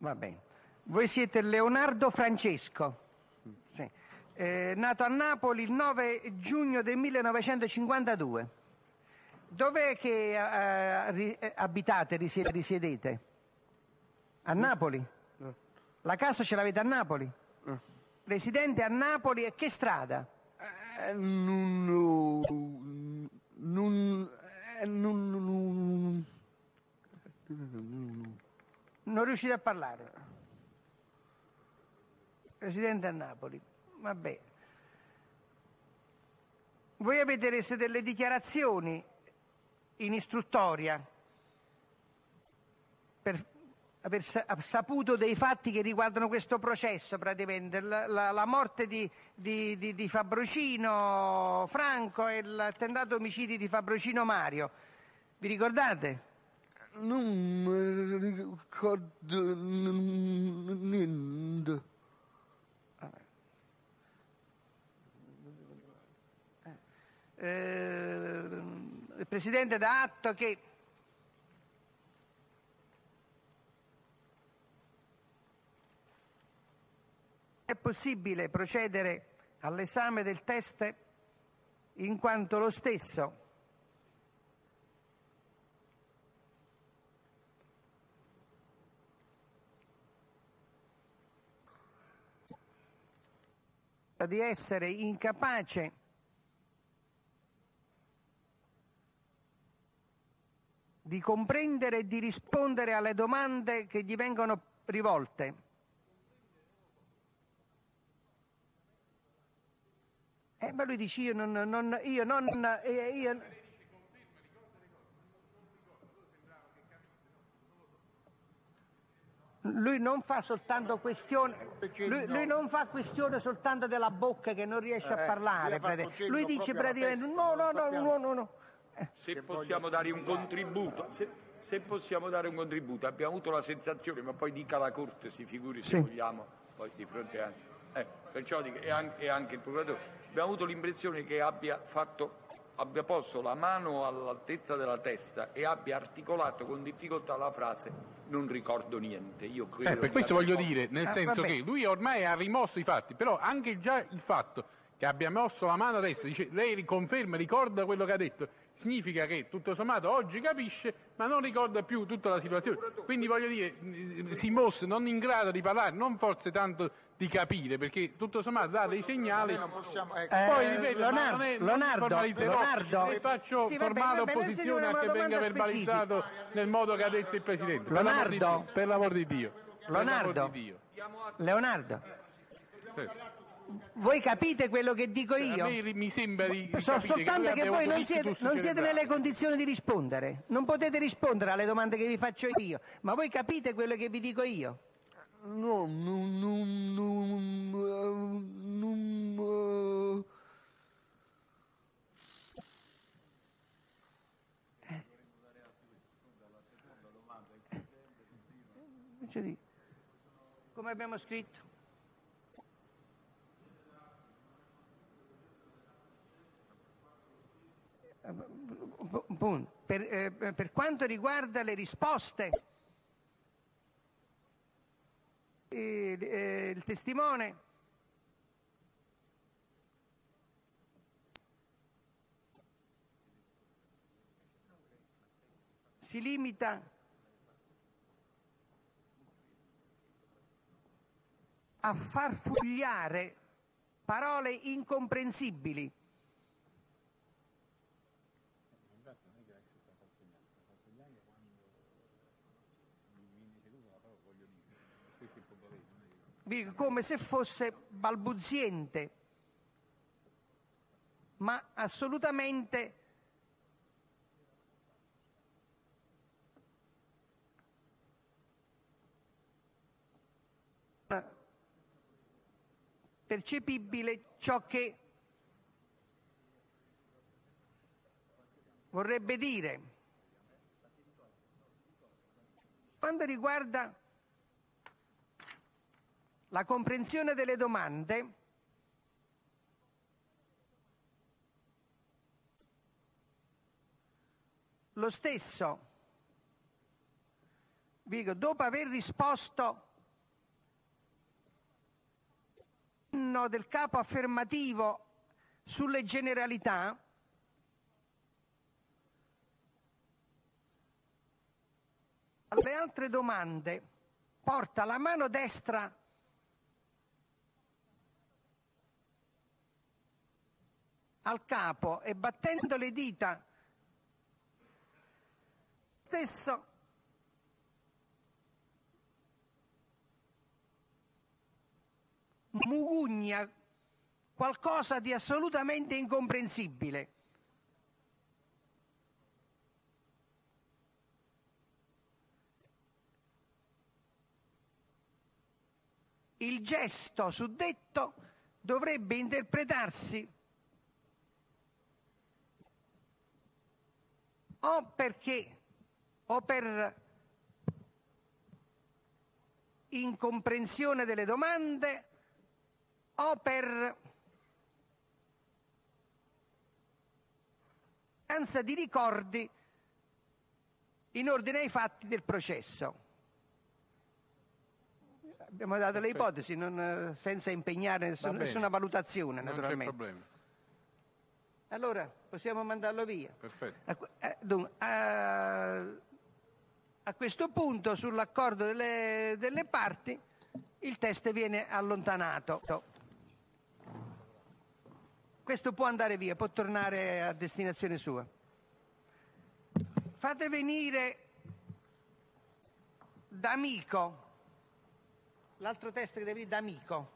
Va bene. Voi siete Leonardo Francesco, sì. Nato a Napoli il 9 giugno del 1952. Dov'è che abitate, risiedete? A Napoli? La casa ce l'avete a Napoli? Residente a Napoli e che strada? Non riuscite a parlare? Residente a Napoli, vabbè. Voi avete reso delle dichiarazioni in istruttoria per aver saputo dei fatti che riguardano questo processo, praticamente la morte di Fabrocino Franco e il tentato omicidio di Fabrocino Mario. Vi ricordate? Non mi ricordo niente. Il Presidente dà atto che è possibile procedere all'esame del test in quanto lo stesso di essere incapace di comprendere e di rispondere alle domande che gli vengono rivolte. Ma lui dice io lui non fa soltanto questione, lui non fa questione soltanto della bocca che non riesce a parlare. Lui dice praticamente no. Se possiamo dare un contributo, se possiamo dare un contributo, abbiamo avuto la sensazione, ma poi dica la Corte, si figuri se vogliamo, poi di fronte a... perciò dico, e anche il procuratore, abbiamo avuto l'impressione che abbia posto la mano all'altezza della testa e abbia articolato con difficoltà la frase non ricordo niente. Io credo per questo voglio dire, nel senso che lui ormai ha rimosso i fatti, però anche già il fatto che abbia mosso la mano a destra, dice lei conferma, ricorda quello che ha detto, significa che tutto sommato oggi capisce ma non ricorda più tutta la situazione, quindi voglio dire si mostra non in grado di parlare, non forse tanto di capire, perché tutto sommato dà dei segnali. Poi ripeto, Leonardo, se faccio formale opposizione a che venga verbalizzato nel modo che ha detto il Presidente, per l'amor di Dio. Leonardo. Sì. Voi capite quello che dico io? A me mi sembra di soltanto che voi non siete nelle condizioni di rispondere. Non potete rispondere alle domande che vi faccio io, ma voi capite quello che vi dico io? No. Come abbiamo scritto? Per quanto riguarda le risposte, il testimone si limita a far fugliare parole incomprensibili. Come se fosse balbuziente, ma assolutamente percepibile ciò che vorrebbe dire. Quando riguarda la comprensione delle domande, lo stesso, dopo aver risposto del capo affermativo sulle generalità, alle altre domande porta la mano destra al capo e battendo le dita stesso mugugna qualcosa di assolutamente incomprensibile. Il gesto suddetto dovrebbe interpretarsi o perché o per incomprensione delle domande o per mancanza di ricordi in ordine ai fatti del processo. Abbiamo dato le ipotesi senza impegnare nessuna valutazione, naturalmente. Non c'è problema. Allora, possiamo mandarlo via. Perfetto. A questo punto, sull'accordo delle parti, il test viene allontanato. Questo può andare via, può tornare a destinazione sua. Fate venire D'Amico. L'altro test che deve venire D'Amico.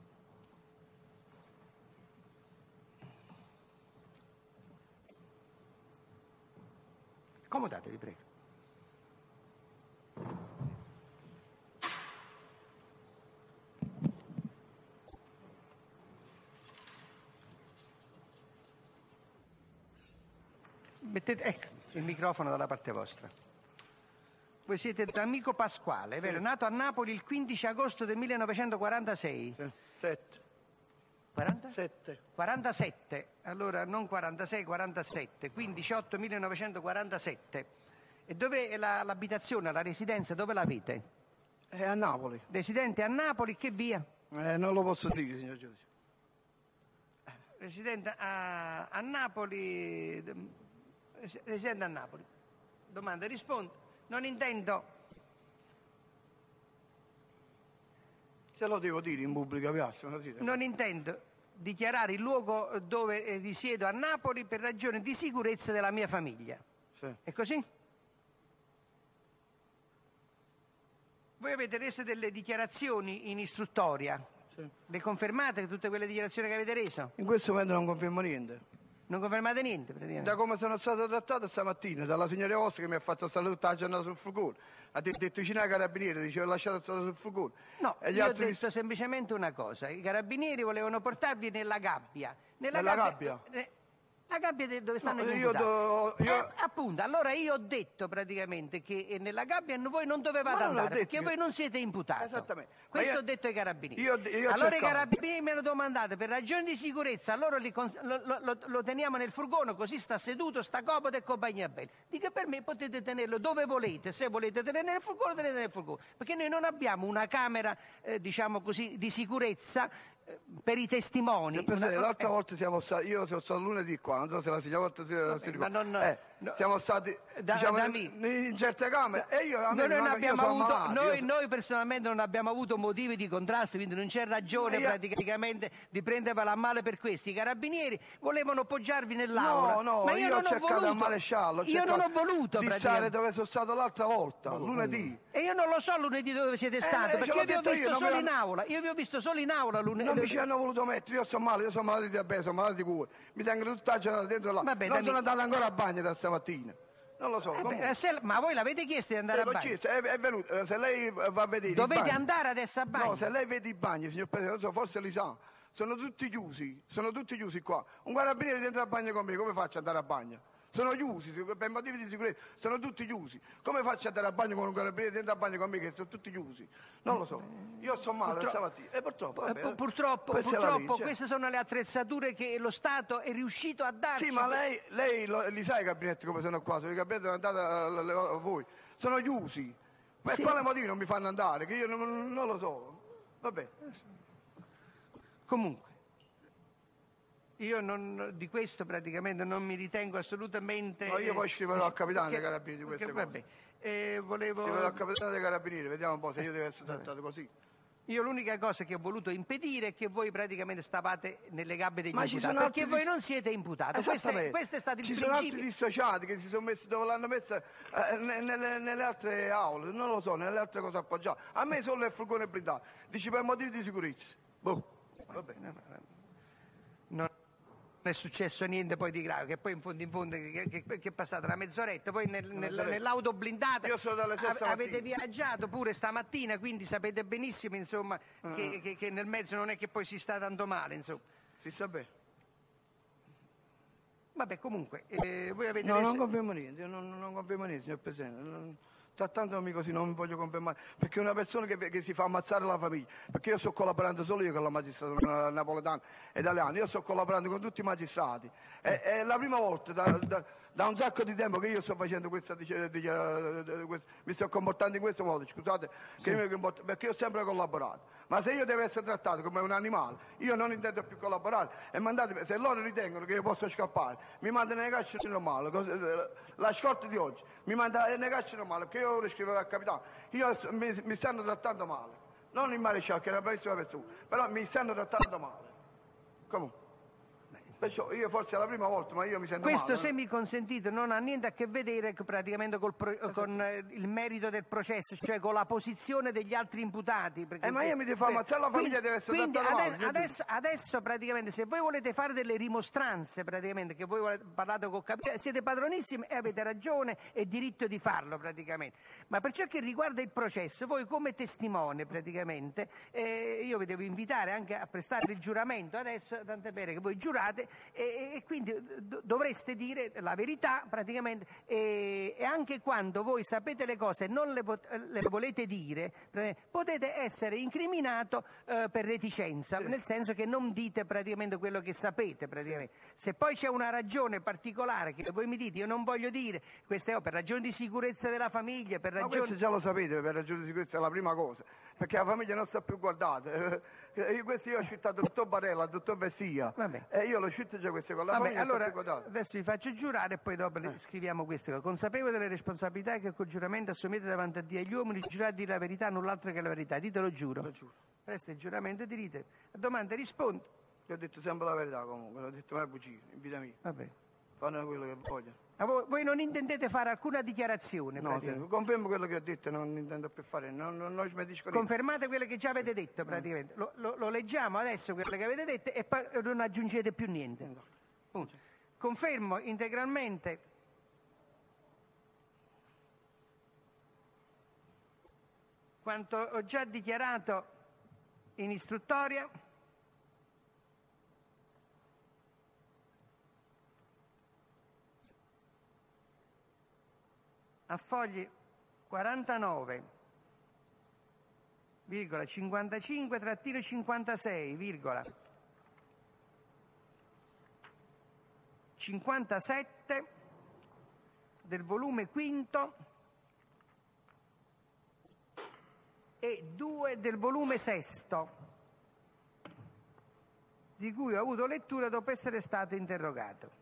Accomodatevi, prego. Mettete, ecco, il microfono dalla parte vostra. Voi siete D'Amico Pasquale, vero? Nato a Napoli il 15 agosto del 1946. 40? 47, allora non 46, 47, quindi 18 1947. E dove è l'abitazione, la residenza, dove l'avete? È a Napoli. Residente a Napoli, che via? Non lo posso dire, signor giudice. Residente a Napoli, residente a Napoli. Domanda, rispondo. Non intendo. Se lo devo dire in pubblica piazza, Non intendo dichiarare il luogo dove risiedo a Napoli per ragioni di sicurezza della mia famiglia. Sì. È così? Voi avete reso delle dichiarazioni in istruttoria. Sì. Le confermate tutte quelle dichiarazioni che avete reso? In questo momento non confermo niente. Non confermate niente, praticamente? Da come sono stato trattato stamattina, dalla signora vostra che mi ha fatto stare tutta la giornata sul furgone. Ha detto vicino ai carabinieri, diceva lasciate stare sul furgone. No, E gli io ho altri detto semplicemente una cosa. I carabinieri volevano portarvi nella gabbia. Nella gabbia? La gabbia dove stanno gli io imputati. Appunto, allora io ho detto praticamente che nella gabbia voi non dovevate andare, perché voi non siete imputati. Esattamente. Questo ho detto ai carabinieri. Io allora i carabinieri mi hanno domandato per ragioni di sicurezza, allora lo teniamo nel furgone, così sta seduto, sta comodo e compagnia bella. Dico, per me potete tenerlo dove volete, se volete tenere nel furgone, tenete nel furgone, perché noi non abbiamo una camera, diciamo così, di sicurezza per i testimoni. L'altra volta io sono stato lunedì qua, non so se la signora volta si ricorda. Siamo stati in certe camere e noi personalmente non abbiamo avuto motivi di contrasto, quindi non c'è ragione praticamente di prendervela a male per questi. I carabinieri volevano poggiarvi nell'aula. Ma io ho cercato al maresciallo. Io non ho voluto di stare dove sono stato l'altra volta, lunedì. E io non lo so lunedì dove siete stati, perché io vi ho visto solo in aula. Io vi ho visto solo in aula lunedì. Non mi ci hanno voluto mettere, io sono malato di diabete, sono malato di cuore. Mi tengono tutta la giornata dentro là. Non sono andato ancora a bagno da stamattina. Non lo so. Ma voi l'avete chiesto di andare a bagno? Chiesto, è venuto. Se lei va a vedere. Dovete andare adesso a bagno? No, se lei vede i bagni, signor Presidente, non so, forse li sa. Sono tutti chiusi qua. Un carabiniere dentro al bagno con me, come faccio ad andare a bagno? Sono chiusi, per motivi di sicurezza, sono tutti chiusi. Come faccio ad andare a bagno con un carabiniere dentro al bagno con me che sono tutti chiusi? Non lo so. Io sto male stamattina. E purtroppo queste sono le attrezzature che lo Stato è riuscito a darci. Sì, ma lei li sa i gabinetti come sono qua? Sono i gabinetti dove andate a voi. Sono chiusi. Per quale motivo non mi fanno andare? Che io non lo so. Vabbè. Comunque, io di questo praticamente non mi ritengo assolutamente... No, io poi scriverò al capitano dei carabinieri di queste cose. Vabbè, volevo... Scriverò al capitano dei carabinieri, vediamo un po' se io devo essere trattato così. Io l'unica cosa che ho voluto impedire è che voi praticamente stavate nelle gabbie degli Ma ci imputati, sono perché voi non siete imputati. Questo è stato il Ci principio. sono altri dissociati che si sono messi dove l'hanno messa nelle altre aule, non lo so, nelle altre cose appoggiate. A me solo il furgone blindato, dici per motivi di sicurezza. Boh. Va bene, non è successo niente poi di grave, che poi in fondo che è passata una mezz'oretta, poi nell'auto blindata Io sono dalle 6 avete viaggiato pure stamattina, quindi sapete benissimo insomma che nel mezzo non è che poi si sta tanto male, insomma. Si sa bene. Vabbè, comunque, voi avete... No, non confermo niente, io non confermo niente, signor Presidente. Trattandomi così non mi voglio confermare, perché è una persona che si fa ammazzare la famiglia, perché io sto collaborando solo io con la magistratura napoletana e italiana, io sto collaborando con tutti i magistrati. È la prima volta da un sacco di tempo che io sto facendo mi sto comportando in questo modo, scusate, sì. Perché io ho sempre collaborato. Ma se io devo essere trattato come un animale, io non intendo più collaborare e se loro ritengono che io posso scappare, mi mandano nelle carceri normali, la scorta di oggi, mi manda nelle carceri normali, perché io ora scrivo al capitano, mi stanno trattando male, non il maresciallo che è una bravissima persona, però mi stanno trattando male. Comunque. Perciò io forse è la prima volta, ma io mi sento questo, male. se mi consentite, non ha niente a che vedere praticamente con il merito del processo, cioè con la posizione degli altri imputati. Ma io mi devo fare ammazzare, la famiglia deve essere trattata male. Adesso praticamente, se voi volete fare delle rimostranze, praticamente, che voi parlate col capitano, siete padronissimi e avete ragione e diritto di farlo praticamente. Ma per ciò che riguarda il processo, voi come testimone praticamente, io vi devo invitare anche a prestare il giuramento adesso, tant'è vero che voi giurate, e quindi dovreste dire la verità praticamente, e anche quando voi sapete le cose e non le volete dire, potete essere incriminato per reticenza, nel senso che non dite praticamente quello che sapete praticamente. Se poi c'è una ragione particolare che voi mi dite io non voglio dire queste per ragioni di sicurezza della famiglia, per ragioni... Ma questo già lo sapete, per ragioni di sicurezza è la prima cosa, perché la famiglia non sta più guardata. Io ho citato il dottor Barella, il dottor Vessia, e io l'ho citato già queste cose. Allora, adesso vi faccio giurare e poi dopo scriviamo queste cose. Consapevole delle responsabilità che col giuramento assumete davanti a Dio e agli uomini, giurate di dire la verità, null'altro che la verità. Ditelo giuro. Lo giuro. Presta il giuramento e dite. A domanda rispondo. Io ho detto sempre la verità comunque, ho detto mai bugie, in vita mia. Vabbè. Fanno quello che vogliono. Ma voi non intendete fare alcuna dichiarazione? No, confermo quello che ho detto, non intendo più fare, non smentisco niente. Confermate quello che già avete detto praticamente. Lo leggiamo adesso quello che avete detto e non aggiungete più niente. Punto. Confermo integralmente quanto ho già dichiarato in istruttoria. A fogli 49,55-56, 57 del volume quinto e 2 del volume sesto, di cui ho avuto lettura dopo essere stato interrogato.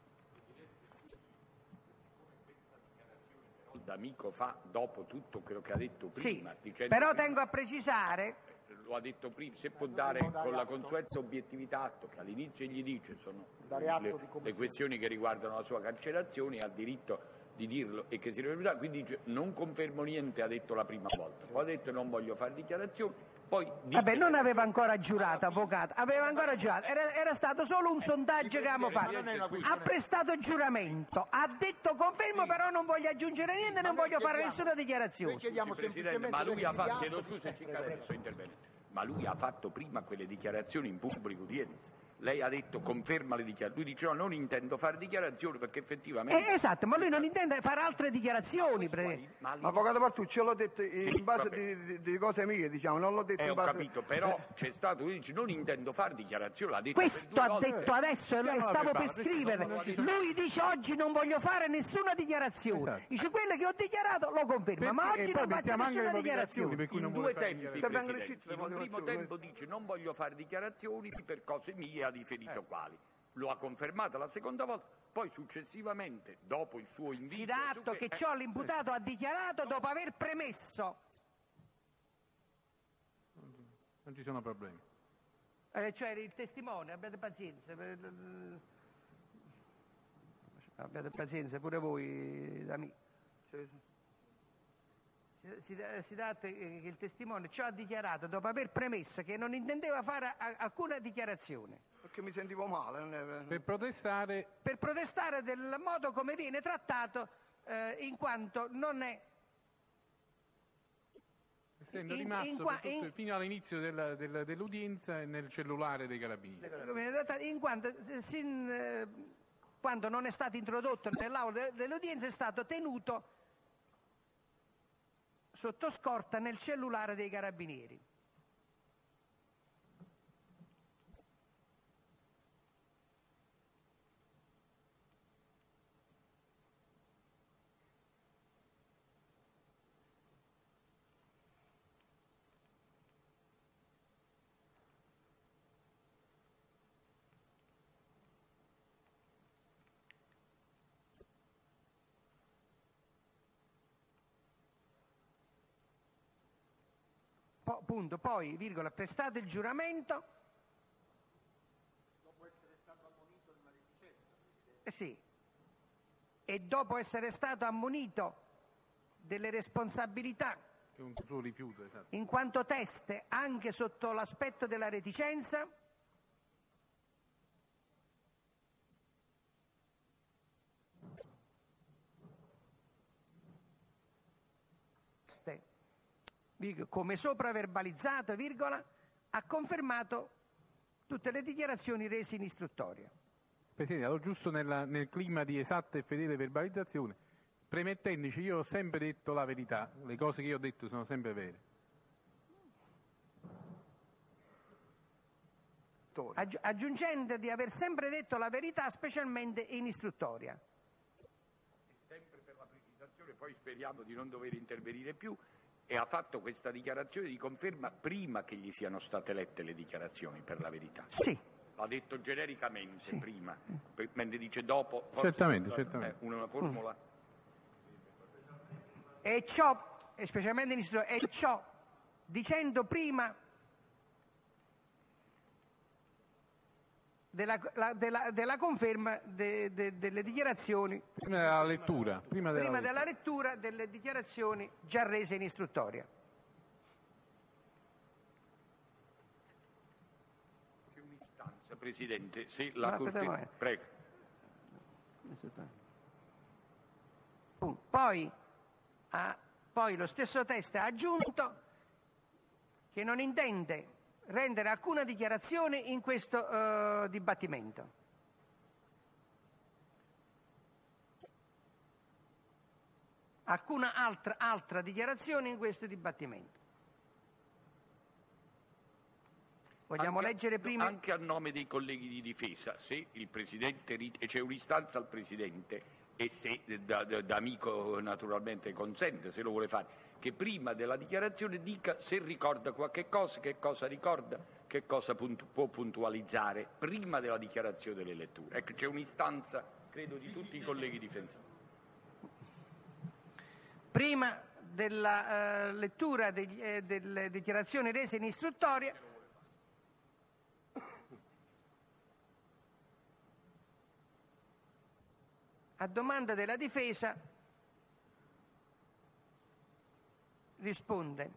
D'amico fa dopo tutto quello che ha detto prima. Sì, però tengo a precisare... Lo ha detto prima, se può dare con la consueta obiettività che all'inizio gli dice sono le questioni che riguardano la sua carcerazione, ha diritto di dirlo e che si deve, quindi dice non confermo niente, ha detto la prima volta, poi ha detto non voglio fare dichiarazioni, poi vabbè, non aveva ancora giurato, avvocato, aveva ancora giurato, era stato solo un sondaggio che avevamo fatto, ha prestato giuramento, ha detto confermo, però non voglio aggiungere niente, non voglio fare nessuna dichiarazione. Presidente, ma lui ha fatto, ma lui ha fatto prima quelle dichiarazioni in pubblica udienza, lei ha detto conferma le dichiarazioni, lui dice no, non intendo fare dichiarazioni perché effettivamente... Esatto, ma lui non intende fare altre dichiarazioni. Ma avvocato Martucci, io l'ho detto in base di cose mie, diciamo, non l'ho detto in Ho base... capito, però c'è stato, lui dice non intendo fare dichiarazioni, l'ha detto Questo per ha due volte. detto adesso e stavo per scrivere. non ci sono- Lui dice oggi non voglio fare nessuna dichiarazione. Esatto. Dice quello che ho dichiarato lo conferma, ma oggi non faccio nessuna dichiarazione. per cui In non due vuole fare tempi, Che vengono Presidente. scritte le In un primo motivazioni. tempo dice non voglio fare dichiarazioni per cose mie, ha riferito quali. Lo ha confermato la seconda volta, poi successivamente, dopo il suo invito... Si dà atto che ciò l'imputato ha dichiarato dopo aver premesso. Non ci sono problemi. Cioè il testimone, abbiate pazienza. Abbiate pazienza pure voi, amici. Si dà atto che il testimone ciò ha dichiarato dopo aver premesso che non intendeva fare alcuna dichiarazione. Perché mi sentivo male. Non è... Per protestare del modo come viene trattato, in quanto non è... essendo rimasto fino all'inizio dell'udienza nel cellulare dei carabinieri. In quanto quando non è stato introdotto nell'aula dell'udienza è stato tenuto sotto scorta nel cellulare dei carabinieri. Punto, poi, virgola, prestato il giuramento. Dopo essere stato ammonito di maledicenza. Sì. E dopo essere stato ammonito delle responsabilità. Che un suo rifiuto, esatto. In quanto teste, anche sotto l'aspetto della reticenza. Come sopra verbalizzato, virgola, ha confermato tutte le dichiarazioni rese in istruttoria. Presidente, allora giusto nel clima di esatta e fedele verbalizzazione, premettendoci, io ho sempre detto la verità, le cose che io ho detto sono sempre vere. Aggiungendo di aver sempre detto la verità, specialmente in istruttoria. E sempre per la precisazione, poi speriamo di non dover intervenire più, e ha fatto questa dichiarazione di conferma prima che gli siano state lette le dichiarazioni, per la verità. Sì. L'ha detto genericamente Sì. prima, mentre dice dopo... Certamente. Una formula... E ciò, specialmente in istruttoria, e ciò dicendo prima della conferma delle dichiarazioni, Prima della lettura. prima della lettura delle dichiarazioni già rese in istruttoria. C'è un'istanza, Presidente, se la No, Corte... aspetta, Prego. Poi lo stesso test ha aggiunto che non intende rendere alcuna dichiarazione in questo dibattimento. Alcuna altra dichiarazione in questo dibattimento. Vogliamo leggere prima? Anche a nome dei colleghi di difesa, se il Presidente... c'è un'istanza al Presidente, e se da amico naturalmente consente, se lo vuole fare, che prima della dichiarazione dica se ricorda qualche cosa, che cosa ricorda, che cosa può puntualizzare prima della dichiarazione delle letture. Ecco, c'è un'istanza, credo, di tutti i colleghi difensori. Prima della lettura delle dichiarazioni rese in istruttoria, a domanda della difesa risponde: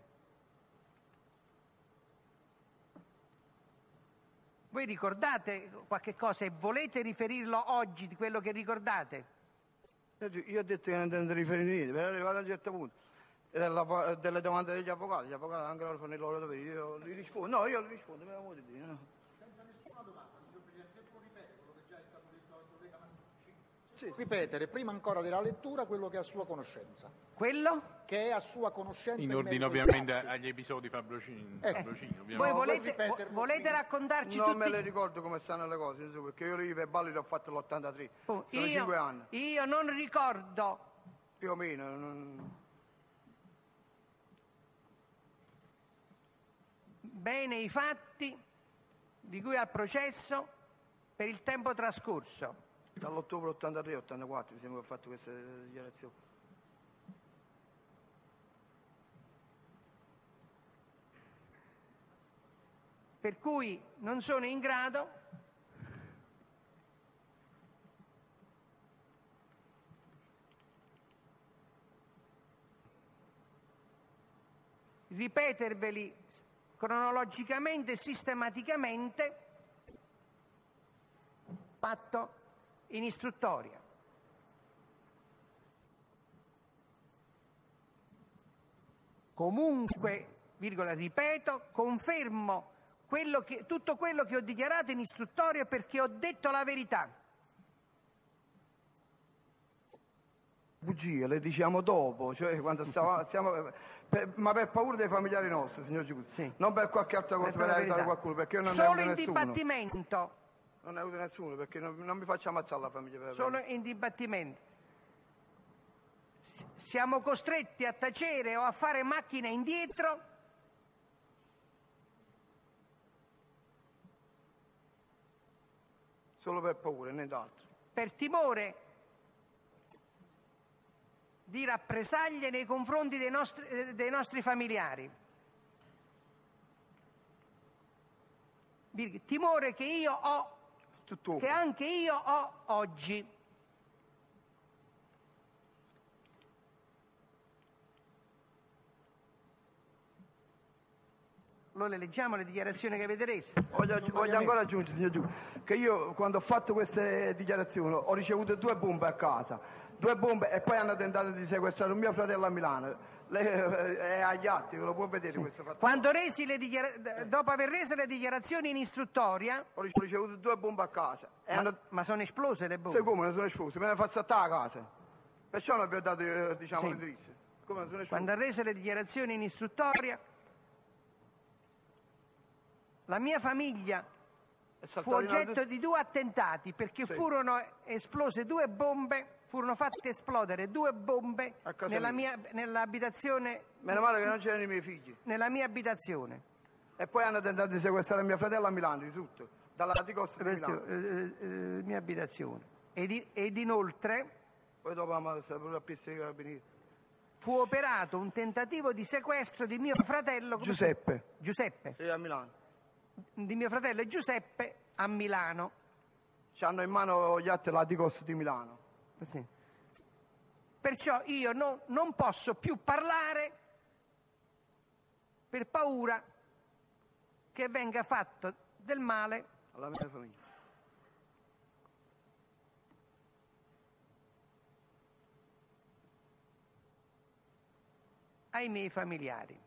voi ricordate qualche cosa e volete riferirlo oggi di quello che ricordate? Io ho detto che non intendo riferire niente, però è arrivato a un certo punto. Delle domande degli avvocati anche loro fanno il loro dovere, io li rispondo. No, io li rispondo, me la vuoi dire, no? ripetere prima ancora della lettura quello che è a sua conoscenza. Quello? Che è a sua conoscenza In ordine merito ai ovviamente fatti. agli episodi Fabrocini. Voi No, volete, ripeterlo volete prima. raccontarci Non tutti... me le ricordo come stanno le cose, perché io i verbali li ho fatti l'83. Oh, Sono 5 anni, io non ricordo più o meno. bene i fatti di cui al processo per il tempo trascorso. Dall'ottobre 83-84 mi sembra che ho fatto queste dichiarazioni. Per cui non sono in grado ripeterveli cronologicamente e sistematicamente fatto in istruttoria. Comunque, virgola, ripeto, confermo tutto quello che ho dichiarato in istruttoria perché ho detto la verità. Bugie, le diciamo dopo, cioè quando ma per paura dei familiari nostri, signor Giudice, Sì. non per qualche altra cosa, per aiutare qualcuno, perché io non ne Solo aiuto in nessuno. dibattimento. Non ne aiuto nessuno, perché non mi faccio ammazzare la famiglia. Solo in dibattimento. Siamo costretti a tacere o a fare macchina indietro Solo per paura, nient'altro. per timore di rappresaglie nei confronti dei nostri familiari. Timore che io ho, Tutto. che anche io ho oggi. Lo le leggiamo le dichiarazioni che avete reso? Voglio ancora aggiungere, signor Giudice, che io quando ho fatto queste dichiarazioni ho ricevuto 2 bombe a casa, 2 bombe e poi hanno tentato di sequestrare un mio fratello a Milano. Lei è agli atti, lo può vedere questo fatto. Quando dopo aver reso le dichiarazioni in istruttoria, Ho ricevuto 2 bombe a casa. ma sono esplose le bombe? Sai come? Ne sono esplosi, me ne faccio saltare a casa. Perciò non vi ho dato, diciamo, Sì. l'indirizzo. Come ne sono esplosi? Quando ha reso le dichiarazioni in istruttoria, la mia famiglia È fu saltato in alto- oggetto di 2 attentati perché Sì. furono esplose 2 bombe, furono fatte esplodere 2 bombe A casa mia. nell'abitazione, Meno male che non c'erano i miei figli. nella mia abitazione. E poi hanno tentato di sequestrare mio fratello a Milano, di tutto. Dalla Costa di Milano. Mia abitazione. Ed inoltre Poi dopo la pure a pista di carabinieri. fu operato un tentativo di sequestro di mio fratello Giuseppe. Giuseppe, Sì, a Milano. di mio fratello Giuseppe a Milano. C'hanno in mano gli atti della Costa di Milano. Sì. Perciò io non posso più parlare per paura che venga fatto del male Alla mia famiglia. ai miei familiari.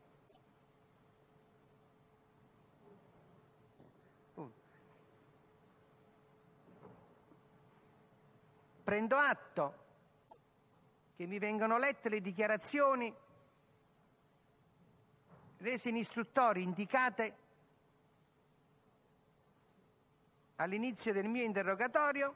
Prendo atto che mi vengono lette le dichiarazioni rese in istruttoria indicate all'inizio del mio interrogatorio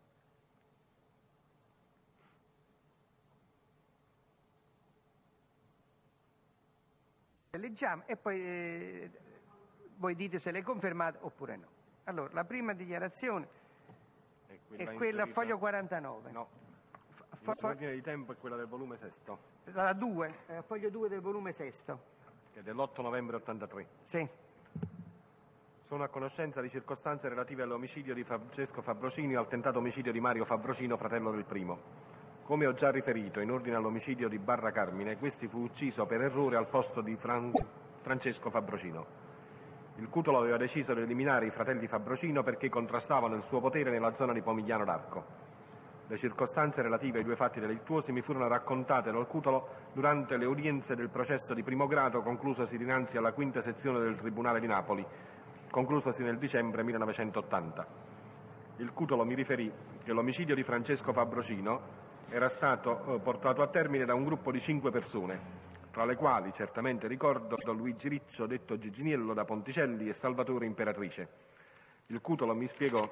le leggiamo e poi voi dite se le confermate oppure no. Allora, la prima dichiarazione è quella a foglio 49. No, l'ordine di tempo è quella del volume sesto, La 2, foglio 2 del volume sesto. che è dell'8 novembre 83. Sì. Sono a conoscenza di circostanze relative all'omicidio di Francesco Fabrocini e al tentato omicidio di Mario Fabrocino, fratello del primo. Come ho già riferito, in ordine all'omicidio di Barra Carmine, questi fu ucciso per errore al posto di Francesco Fabrocino. Il Cutolo aveva deciso di eliminare i fratelli Fabrocino perché contrastavano il suo potere nella zona di Pomigliano d'Arco. Le circostanze relative ai 2 fatti delittuosi mi furono raccontate dal Cutolo durante le udienze del processo di primo grado conclusosi dinanzi alla quinta sezione del Tribunale di Napoli, conclusosi nel dicembre 1980. Il Cutolo mi riferì che l'omicidio di Francesco Fabrocino era stato portato a termine da un gruppo di 5 persone, tra le quali certamente ricordo Don Luigi Riccio, detto Giginiello, da Ponticelli, e Salvatore Imperatrice. Il Cutolo mi spiegò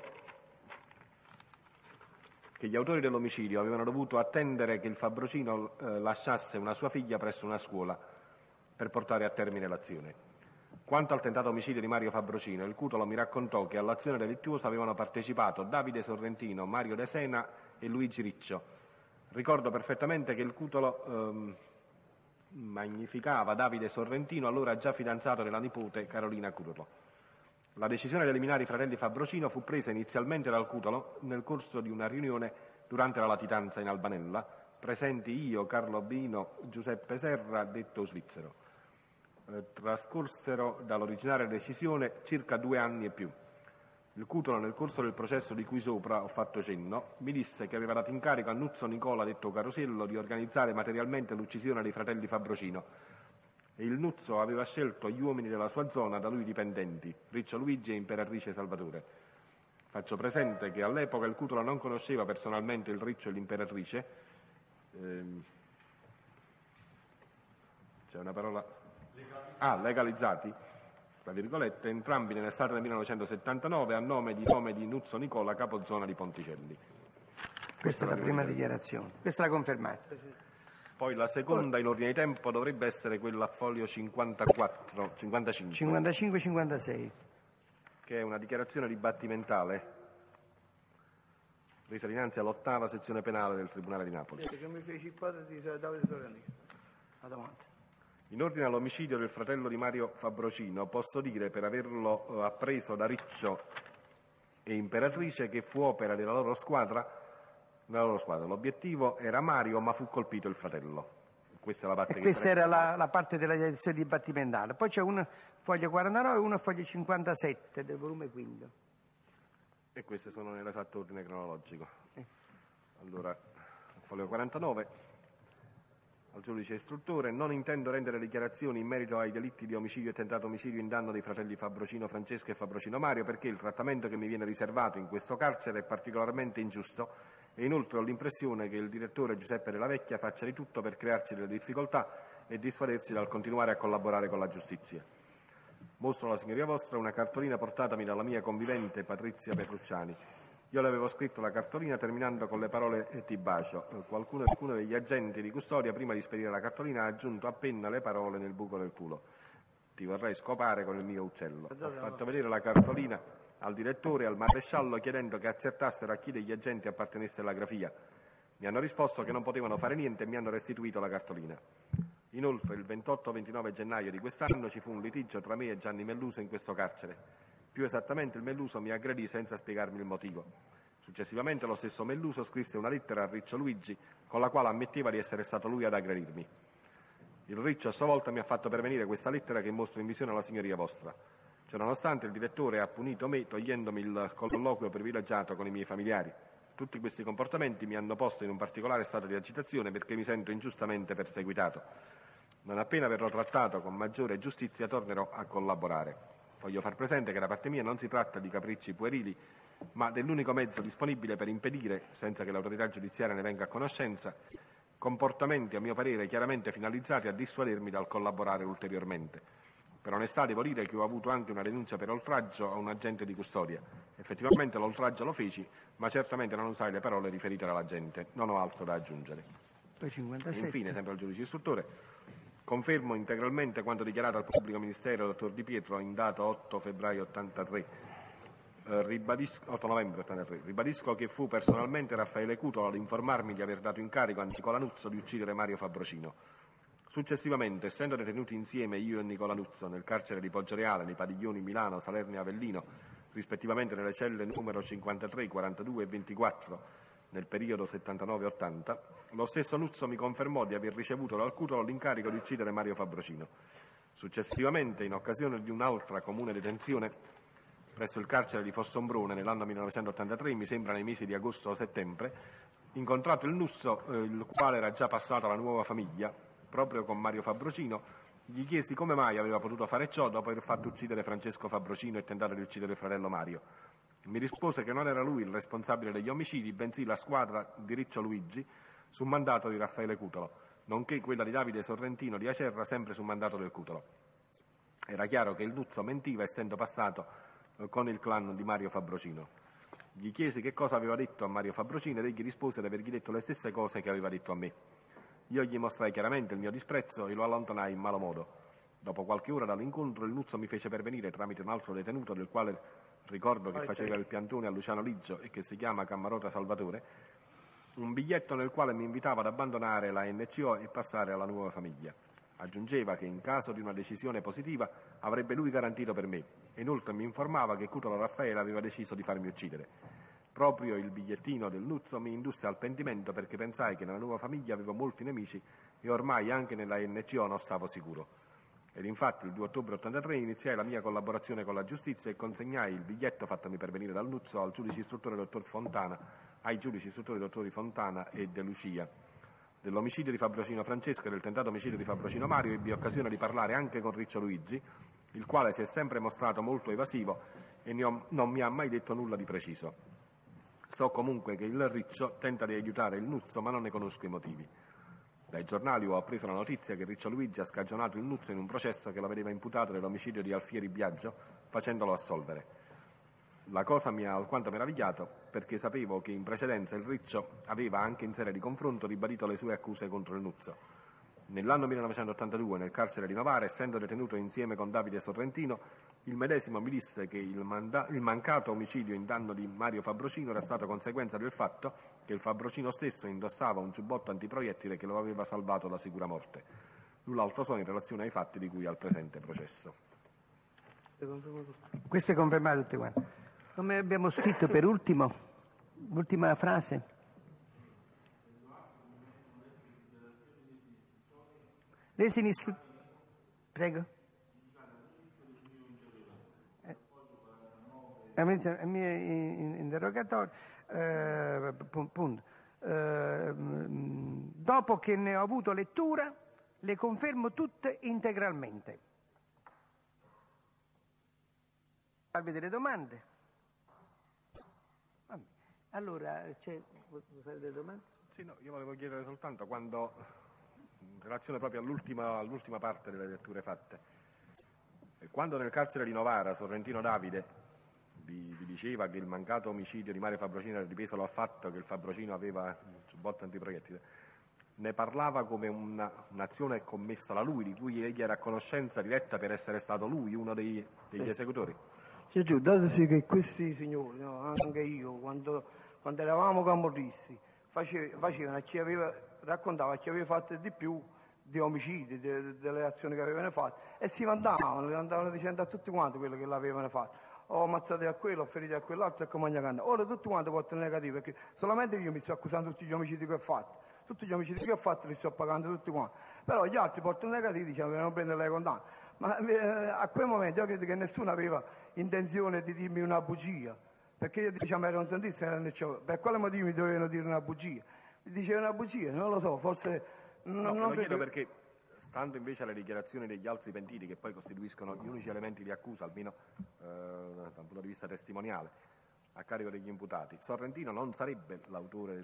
che gli autori dell'omicidio avevano dovuto attendere che il Fabrocino lasciasse una sua figlia presso una scuola per portare a termine l'azione. Quanto al tentato omicidio di Mario Fabrocino, il Cutolo mi raccontò che all'azione delittuosa avevano partecipato Davide Sorrentino, Mario De Sena e Luigi Riccio. Ricordo perfettamente che il Cutolo magnificava Davide Sorrentino, allora già fidanzato della nipote Carolina Cutolo. La decisione di eliminare i fratelli Fabrocino fu presa inizialmente dal Cutolo nel corso di una riunione durante la latitanza in Albanella, presenti io, Carlo Bino, Giuseppe Serra, detto Svizzero. Trascorsero dall'originaria decisione circa 2 anni e più. Il Cutolo, nel corso del processo di cui sopra ho fatto cenno, mi disse che aveva dato incarico a Nuzzo Nicola, detto Carosello, di organizzare materialmente l'uccisione dei fratelli Fabrocino, e il Nuzzo aveva scelto gli uomini della sua zona da lui dipendenti, Riccio Luigi e Imperatrice Salvatore. Faccio presente che all'epoca il Cutolo non conosceva personalmente il Riccio e l'Imperatrice. C'è una parola... legalizzati, tra virgolette, entrambi nell'estate del 1979 a nome di Nuzzo Nicola, capozona di Ponticelli. Questa è la prima dichiarazione, questa la confermate. Poi la seconda in ordine di tempo dovrebbe essere quella a foglio 55, 55-56. che è una dichiarazione dibattimentale resa dinanzi all'8ª sezione penale del Tribunale di Napoli. Che mi feci il padre di Davide Sorrentino. Avanti. In ordine all'omicidio del fratello di Mario Fabrocino, posso dire, per averlo appreso da Riccio e Imperatrice, che fu opera della loro squadra. L'obiettivo era Mario, ma fu colpito il fratello. Questa è la parte questa era la parte della dichiarazione dibattimentale. Poi c'è una foglio 49 e una foglio 57 del volume quinto. E queste sono nell'esatto ordine cronologico. Allora, foglio 49. Al giudice istruttore: non intendo rendere dichiarazioni in merito ai delitti di omicidio e tentato omicidio in danno dei fratelli Fabrocino Francesco e Fabrocino Mario, perché il trattamento che mi viene riservato in questo carcere è particolarmente ingiusto e inoltre ho l'impressione che il direttore Giuseppe Della Vecchia faccia di tutto per crearci delle difficoltà e dissuadersi dal continuare a collaborare con la giustizia. Mostro alla signoria vostra una cartolina portatami dalla mia convivente Patrizia Petrucciani. Io le avevo scritto la cartolina terminando con le parole «ti bacio». Qualcuno degli agenti di custodia, prima di spedire la cartolina, ha aggiunto a penna le parole «nel buco del culo». Ti vorrei scopare con il mio uccello. Ho fatto vedere la cartolina al direttore e al maresciallo chiedendo che accertassero a chi degli agenti appartenesse la grafia. Mi hanno risposto che non potevano fare niente e mi hanno restituito la cartolina. Inoltre, il 28-29 gennaio di quest'anno ci fu un litigio tra me e Gianni Melluso in questo carcere. Più esattamente, il Melluso mi aggredì senza spiegarmi il motivo. Successivamente lo stesso Melluso scrisse una lettera a Riccio Luigi con la quale ammetteva di essere stato lui ad aggredirmi. Il Riccio a sua volta mi ha fatto pervenire questa lettera che mostro in visione alla signoria vostra. Ciononostante il direttore ha punito me togliendomi il colloquio privilegiato con i miei familiari. Tutti questi comportamenti mi hanno posto in un particolare stato di agitazione perché mi sento ingiustamente perseguitato. Non appena verrò trattato con maggiore giustizia tornerò a collaborare. Voglio far presente che da parte mia non si tratta di capricci puerili, ma dell'unico mezzo disponibile per impedire, senza che l'autorità giudiziaria ne venga a conoscenza, comportamenti a mio parere chiaramente finalizzati a dissuadermi dal collaborare ulteriormente. Per onestà devo dire che ho avuto anche una denuncia per oltraggio a un agente di custodia. Effettivamente l'oltraggio lo feci, ma certamente non usai le parole riferite dall'agente. Non ho altro da aggiungere. Poi 57. Infine, sempre al giudice istruttore, confermo integralmente quanto dichiarato al pubblico ministero dottor Di Pietro in data 8 febbraio 83. 8 novembre 83. Ribadisco che fu personalmente Raffaele Cutolo ad informarmi di aver dato incarico a Nicola Nuzzo di uccidere Mario Fabrocino. Successivamente, essendo detenuti insieme io e Nicola Nuzzo nel carcere di Poggioreale, nei padiglioni Milano, Salerno e Avellino, rispettivamente nelle celle numero 53, 42 e 24, nel periodo 79-80, lo stesso Nuzzo mi confermò di aver ricevuto dal Cutolo l'incarico di uccidere Mario Fabrocino. Successivamente, in occasione di un'altra comune detenzione presso il carcere di Fossombrone nell'anno 1983, mi sembra nei mesi di agosto o settembre, incontrato il Nuzzo, il quale era già passato alla nuova famiglia, proprio con Mario Fabrocino, gli chiesi come mai aveva potuto fare ciò dopo aver fatto uccidere Francesco Fabrocino e tentato di uccidere il fratello Mario. Mi rispose che non era lui il responsabile degli omicidi, bensì la squadra di Riccio Luigi su mandato di Raffaele Cutolo, nonché quella di Davide Sorrentino di Acerra, sempre su mandato del Cutolo. Era chiaro che il Nuzzo mentiva, essendo passato con il clan di Mario Fabrocino. Gli chiesi che cosa aveva detto a Mario Fabrocino ed egli rispose di avergli detto le stesse cose che aveva detto a me. Io gli mostrai chiaramente il mio disprezzo e lo allontanai in malo modo. Dopo qualche ora dall'incontro il Nuzzo mi fece pervenire tramite un altro detenuto, del quale ricordo che faceva il piantone a Luciano Liggio e che si chiama Cammarota Salvatore, un biglietto nel quale mi invitava ad abbandonare la NCO e passare alla nuova famiglia. Aggiungeva che in caso di una decisione positiva avrebbe lui garantito per me e inoltre mi informava che Cutolo Raffaele aveva deciso di farmi uccidere. Proprio il bigliettino del Nuzzo mi indusse al pentimento, perché pensai che nella nuova famiglia avevo molti nemici e ormai anche nella NCO non stavo sicuro. Ed infatti il 2 ottobre 83 iniziai la mia collaborazione con la giustizia e consegnai il biglietto fattomi pervenire dal Nuzzo al giudice istruttore dottor Fontana, ai giudici istruttori dottori Fontana e De Lucia. Dell'omicidio di Fabrocino Francesco e del tentato omicidio di Fabrocino Mario ebbi occasione di parlare anche con Riccio Luigi, il quale si è sempre mostrato molto evasivo e non mi ha mai detto nulla di preciso. So comunque che il Riccio tenta di aiutare il Nuzzo, ma non ne conosco i motivi. Dai giornali ho appreso la notizia che Riccio Luigi ha scagionato il Nuzzo in un processo che lo vedeva imputato dell'omicidio di Alfieri Biagio, facendolo assolvere. La cosa mi ha alquanto meravigliato, perché sapevo che in precedenza il Riccio aveva, anche in sede di confronto, ribadito le sue accuse contro il Nuzzo. Nell'anno 1982, nel carcere di Novara, essendo detenuto insieme con Davide Sorrentino, il medesimo mi disse che il mancato omicidio in danno di Mario Fabrocino era stato conseguenza del fatto che il Fabrocino stesso indossava un giubbotto antiproiettile che lo aveva salvato da sicura morte. Null'altro so in relazione ai fatti di cui al presente processo. Questo è confermato tutti quanti. Come abbiamo scritto per ultimo, l'ultima frase. Resi in Prego. Il mio interrogatorio, punto. Dopo che ne ho avuto lettura, le confermo tutte integralmente. Farvi delle domande? Vabbè. Allora, vuoi fare delle domande? Sì, no, io volevo chiedere soltanto quando, in relazione proprio all'ultima parte delle letture fatte, quando nel carcere di Novara Sorrentino Davide vi diceva che il mancato omicidio di Mario Fabrocino era dipeso dal fatto che il Fabrocino aveva il giubbotto antiproiettile, ne parlava come un'azione commessa da lui, di cui egli era a conoscenza diretta per essere stato lui uno degli esecutori? Sì, giù, datasi che questi signori, no, anche io, quando eravamo camorristi, facevano raccontava chi aveva fatto di più di omicidi, delle azioni che avevano fatto, e si andavano dicendo a tutti quanti quello che l'avevano fatto. Ho ammazzato a quello, ho ferito a quell'altro e come canna. Ora tutti quanti portano negativo, perché solamente io mi sto accusando tutti gli omicidi che ho fatto. Tutti gli omicidi che ho fatto li sto pagando tutti quanti. Però gli altri portano negativi, diciamo, non prendono le condanne. Ma a quel momento io credo che nessuno aveva intenzione di dirmi una bugia, perché io, diciamo, ero un santista, per quale motivo mi dovevano dire una bugia? Mi diceva una bugia, non lo so, forse non lo chiedo perché, stando invece alle dichiarazioni degli altri pentiti, che poi costituiscono gli unici elementi di accusa, almeno da un punto di vista testimoniale, a carico degli imputati, Sorrentino non sarebbe l'autore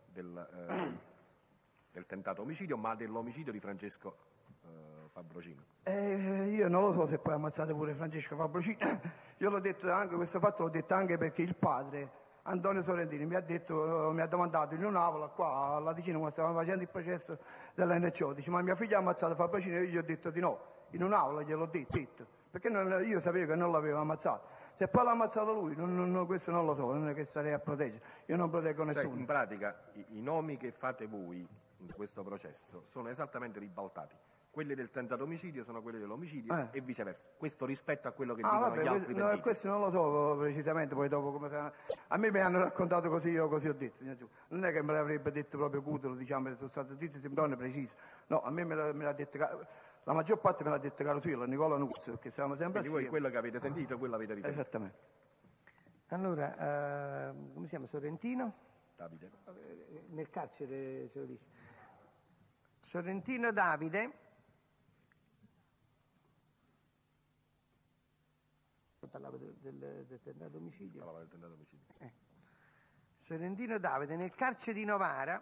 del tentato omicidio, ma dell'omicidio di Francesco Fabrocino. Io non lo so se poi ammazzate pure Francesco Fabrocino. Io l'ho detto anche, questo fatto l'ho detto anche perché il padre, Antonio Sorrentini, mi ha domandato in un'aula qua alla Ticino, quando stavamo facendo il processo dell'NCO, dice: ma mia figlia ha ammazzato Fabrocino? E io gli ho detto di no, in un'aula gliel'ho detto, perché io sapevo che non l'aveva ammazzato. Se poi l'ha ammazzato lui, questo non lo so, non è che starei a proteggere, io non proteggo nessuno. In pratica i nomi che fate voi in questo processo sono esattamente ribaltati. Quelli del tentato omicidio sono quelli dell'omicidio e viceversa. Questo rispetto a quello che dicono gli altri pentiti. No, questo non lo so precisamente, poi dopo come sarà. A me mi hanno raccontato così, io così ho detto, signor Giù. Non è che me l'avrebbe detto proprio Cutolo, diciamo, sono state tutte simboliche precise. No, a me me l'ha detto, la maggior parte me l'ha detto caro figlio, Nicola Nuzzo, perché siamo sempre assieme. Quindi voi quello che avete sentito, quello avete ripetuto. Esattamente. Allora, come si chiama? Sorrentino? Davide. Nel carcere ce lo dice. Sorrentino Davide. parlava del tentato omicidio. Parlava del tentato omicidio. Sorrentino Davide nel carcere di Novara,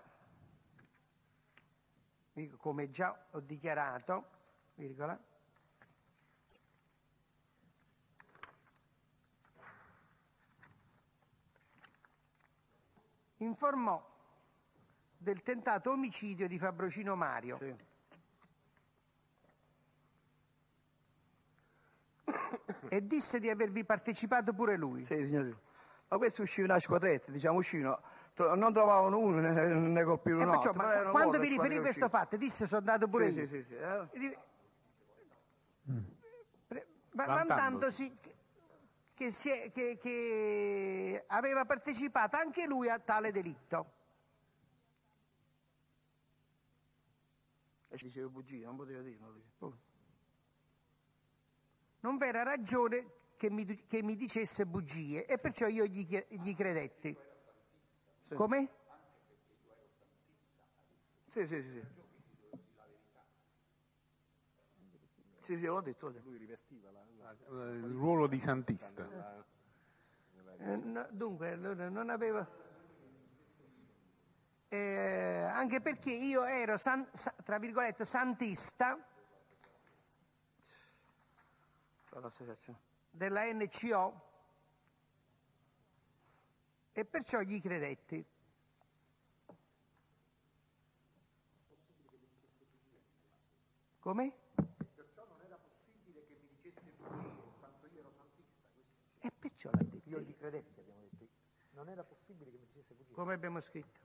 come già ho dichiarato, virgola, informò del tentato omicidio di Fabrocino Mario. Sì. E disse di avervi partecipato pure lui. Sì, signore. Ma questi uscivano a squadrette, diciamo, uscivano, non trovavano uno, ne colpivano un altro. Ma quando vi riferì questo fatto, disse sono andato pure io. Sì. Vantandosi che aveva partecipato anche lui a tale delitto. E ci diceva bugie, non poteva dirlo. Non v'era ragione che mi dicesse bugie e perciò io gli credetti. Sì. Come? Sì. Sì, l'ho detto. Lui rivestiva il ruolo di santista. No, dunque, allora non aveva... anche perché io ero, tra virgolette, santista della NCO e perciò gli credetti. Come? Perciò non era possibile che mi dicesse bugie, tanto io ero santista. E perciò l'ha detto. Io gli credetti, abbiamo detto. Non era possibile che mi dicesse bugie. Come abbiamo scritto?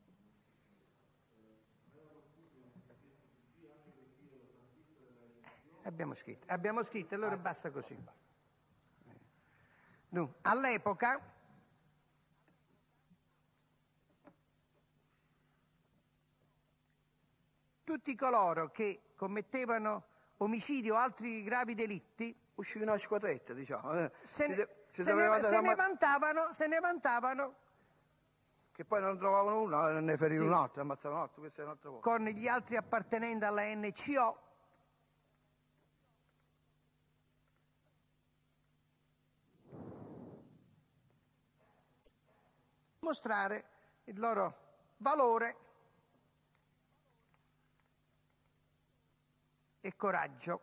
Abbiamo scritto, allora basta così. All'epoca tutti coloro che commettevano omicidi o altri gravi delitti uscivano a squadrette, diciamo. se ne vantavano che poi non trovavano uno, ne ferivano un altro, ammazzavano un altro, questa è un'altra cosa. con gli altri appartenenti alla NCO. Mostrare il loro valore e coraggio.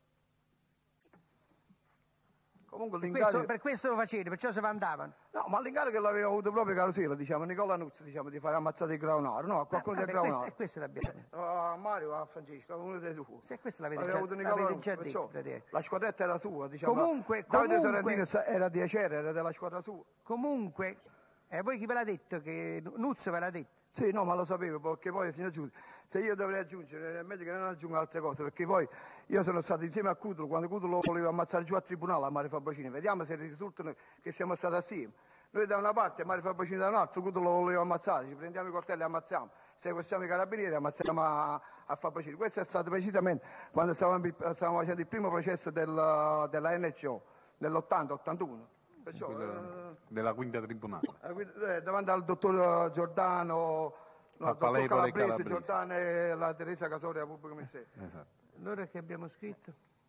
Comunque Per questo lo facevano, perciò se andavano. No, ma l'incarico l'aveva avuto proprio Carosella, diciamo, Nicola Nuzzi, diciamo, di fare ammazzare il Graunaro, no, a qualcuno del Graunaro. Questo l'abbiamo. A Mario, a Francesco, a uno dei due. Se questo l'avete già detto. La squadretta era sua, diciamo. Comunque, Davide Sorrentino era di Acera, era della squadra sua. Comunque, voi chi ve l'ha detto? Che Nuzzo ve l'ha detto? Sì, no, ma lo sapevo, perché poi, signor giudice, se io dovrei aggiungere, è meglio che non aggiunga altre cose, perché poi io sono stato insieme a Cutolo, quando Cutolo lo voleva ammazzare giù al tribunale a Mario Fabrocini, vediamo se risultano che siamo stati assieme. Noi da una parte e Mario Fabrocini da un'altra, Cutolo lo voleva ammazzare, ci prendiamo i coltelli e ammazziamo, sequestriamo i carabinieri e ammazziamo a Fabrocini. Questo è stato precisamente quando stavamo facendo il primo processo della NCO, nell'80-81. Perciò, della quinta tribunale. Davanti al dottor Giordano, al dottor Calabrese, Giordano e la Teresa Casori, la pubblica ministero. Esatto. Allora che abbiamo scritto?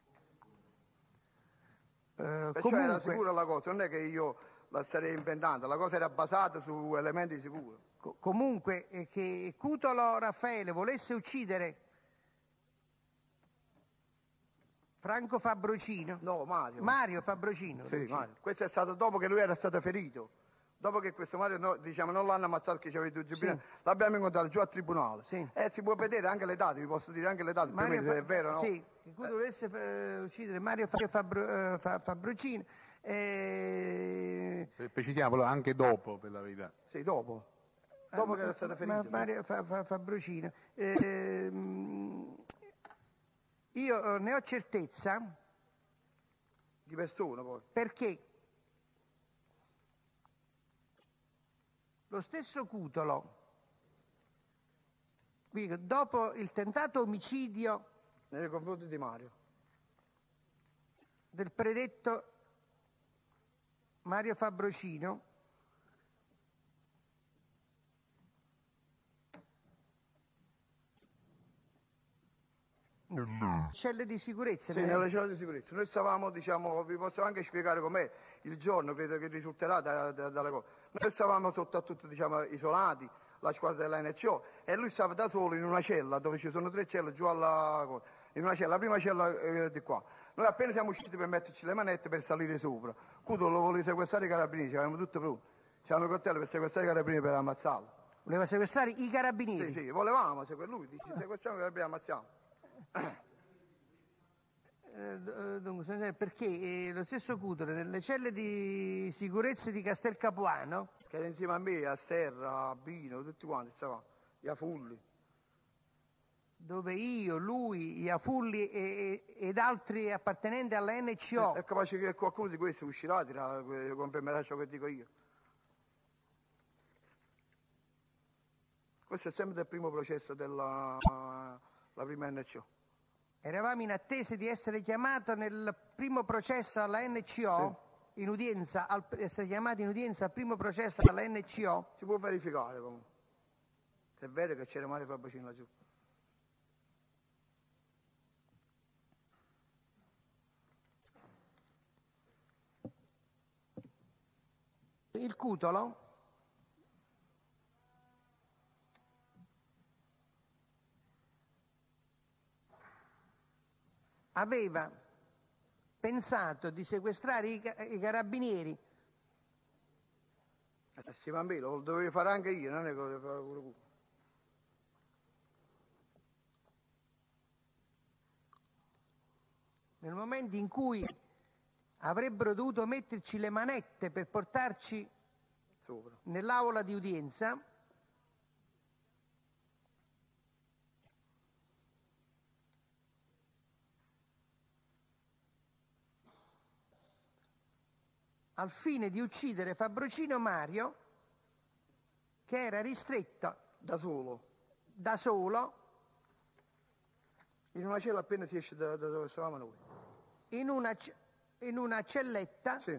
Perciò era sicura la cosa, non è che io la starei inventando, la cosa era basata su elementi sicuri. Comunque che Cutolo Raffaele volesse uccidere Franco Fabrocino? No, Mario. Mario Fabrocino. Sì, Mario. Questo è stato dopo che lui era stato ferito. Dopo che questo Mario non l'hanno ammazzato perché c'aveva i due giubbini, l'abbiamo incontrato giù al tribunale. Sì. Si può vedere anche le date, vi posso dire anche le date, per me se è vero o no. Sì, che Cutolo volesse uccidere Mario Fabrocino. Precisiamolo anche dopo, per la verità. Sì, dopo. Dopo che era stato ferito. Mario Fabrocino. Io ne ho certezza. Di persona poi. Perché lo stesso Cutolo, dopo il tentato omicidio nei confronti di Mario, del predetto Mario Fabrocino, Celle di sicurezza? Sì, nelle celle di sicurezza. Noi stavamo, diciamo, vi posso anche spiegare com'è il giorno, credo che risulterà dalle cose. Noi stavamo sotto a tutti, diciamo, isolati, la squadra della NCO, e lui stava da solo in una cella, dove ci sono 3 celle giù in una cella, la prima cella di qua. Noi appena siamo usciti per metterci le manette per salire sopra, Cutolo lo voleva sequestrare i carabinieri, avevamo tutto pronto. C'erano i coltelli per sequestrare i carabinieri per ammazzarlo. Voleva sequestrare i carabinieri? Sì, volevamo, lui dice, sequestriamo i carabinieri e ammazziamo. Dunque, perché lo stesso Cutolo nelle celle di sicurezza di Castel Capuano, che era insieme a me, a Serra, a Bino, tutti quanti stavamo, gli Afulli. dove io, lui, Iafulli ed altri appartenenti alla NCO... È capace che qualcuno di questi uscirà, confermerà ciò che dico io. Questo è sempre del primo processo della prima NCO. Eravamo in attesa di essere chiamato nel primo processo alla NCO, sì. In udienza, essere chiamati in udienza al primo processo alla NCO. Si può verificare comunque, se è vero che c'era Mario Fabricino laggiù. Il Cutolo aveva pensato di sequestrare i carabinieri. Assieme a me, lo dovevo fare anche io, non è che lo dovevo fare pure tu. Nel momento in cui avrebbero dovuto metterci le manette per portarci sopra nell'aula di udienza, al fine di uccidere Fabricino Mario, che era ristretto da solo in una cella appena si esce da dove stavamo noi, in una celletta, sì,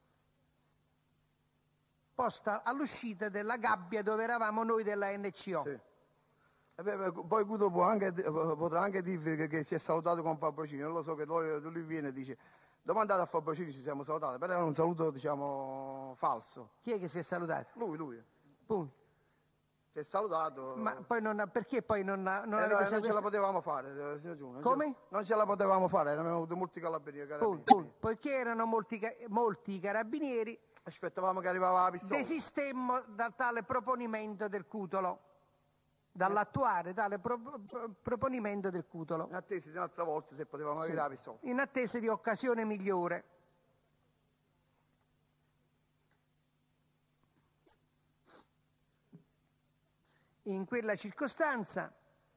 posta all'uscita della gabbia dove eravamo noi della NCO. Sì. Poi Guido potrà anche dirvi che si è salutato con Fabricino. Non lo so, che lui viene e dice: domandate a Fabricino, ci siamo salutati, però era un saluto, diciamo, falso. Chi è che si è salutato? Lui. Punto. Si è salutato. Ma poi perché poi non non ce la potevamo fare, signor Giunio. Come? Non ce la potevamo fare, erano venuti molti carabinieri. Poiché erano molti carabinieri, aspettavamo che arrivava la pistola. Desistemmo da tale proponimento del Cutolo, dall'attuare tale proponimento del Cutolo. In attesa di un'altra volta se potevamo avere la pistola. In attesa di occasione migliore. In quella circostanza,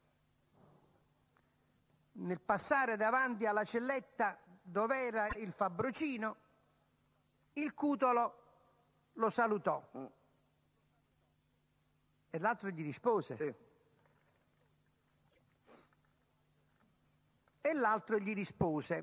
nel passare davanti alla celletta dove era il Fabricino, il Cutolo lo salutò e l'altro gli rispose. Sì. E l'altro gli rispose.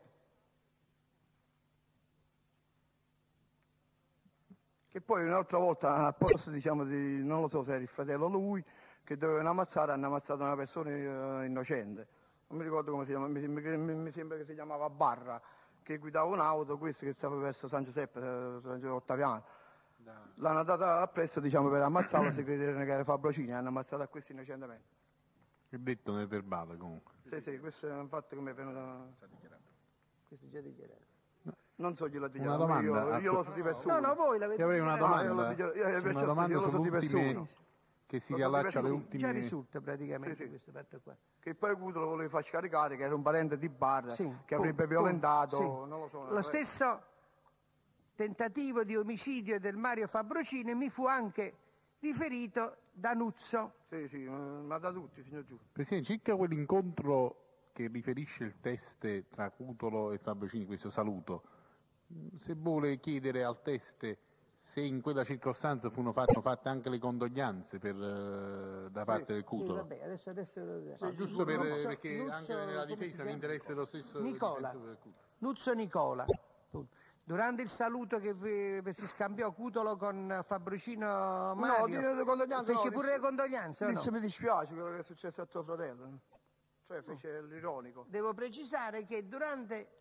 Che poi un'altra volta, al posto, diciamo, non lo so se era il fratello lui, che dovevano ammazzare, hanno ammazzato una persona innocente. Non mi ricordo come si chiama, mi sembra che si chiamava Barra, che guidava un'auto, questo che stava verso San Giuseppe, San Giuseppe Ottaviano. L'hanno data appresso, diciamo, per ammazzarlo, si credevano che era Fabricino, hanno ammazzato a questo innocentemente. È detto nel verbale comunque. Sì, questo è un fatto che mi è venuto. Questo è già dichiarato. Non so, glielo dico. Una domanda. Io lo so di persona. No, voi l'avete Io avrei una domanda. Una domanda sulle ultime, che si riallaccia alle ultime. Già risulta praticamente questo fatto qua. Che poi Guido lo voleva far scaricare, che era un parente di Barra, Sì, che avrebbe violentato, sì. Non lo so. Lo stesso tentativo di omicidio del Mario Fabricino mi fu anche riferito da Nuzzo. Sì, ma da tutti, signor Giulio. Presidente, circa quell'incontro che riferisce il teste tra Cutolo e Fabricini, questo saluto, se vuole chiedere al teste se in quella circostanza furono fatte anche le condoglianze da parte del Cutolo. Sì, vabbè, adesso giusto perché Nuzzo, anche nella difesa mi interessa lo stesso Nicola. del Cutolo. Nuzzo Nicola. Durante il saluto che si scambiò Cutolo con Fabricino Mario, no, le condoglianze fece no, pure le condoglianze, o no? Mi dispiace quello che è successo a tuo fratello. Cioè fece l'ironico. Devo precisare che durante...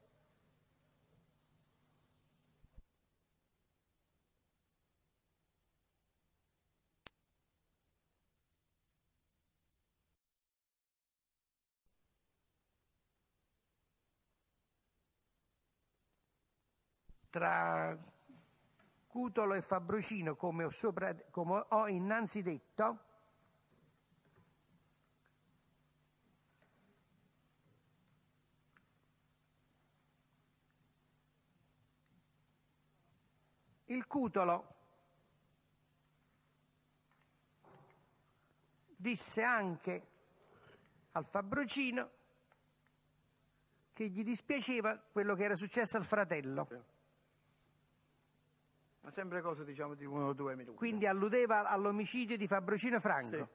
tra Cutolo e Fabrocino, come ho innanzi detto, il Cutolo disse anche al Fabrocino che gli dispiaceva quello che era successo al fratello. Ma sempre cose diciamo di 1 o 2 minuti. Quindi alludeva all'omicidio di Fabrocino Franco.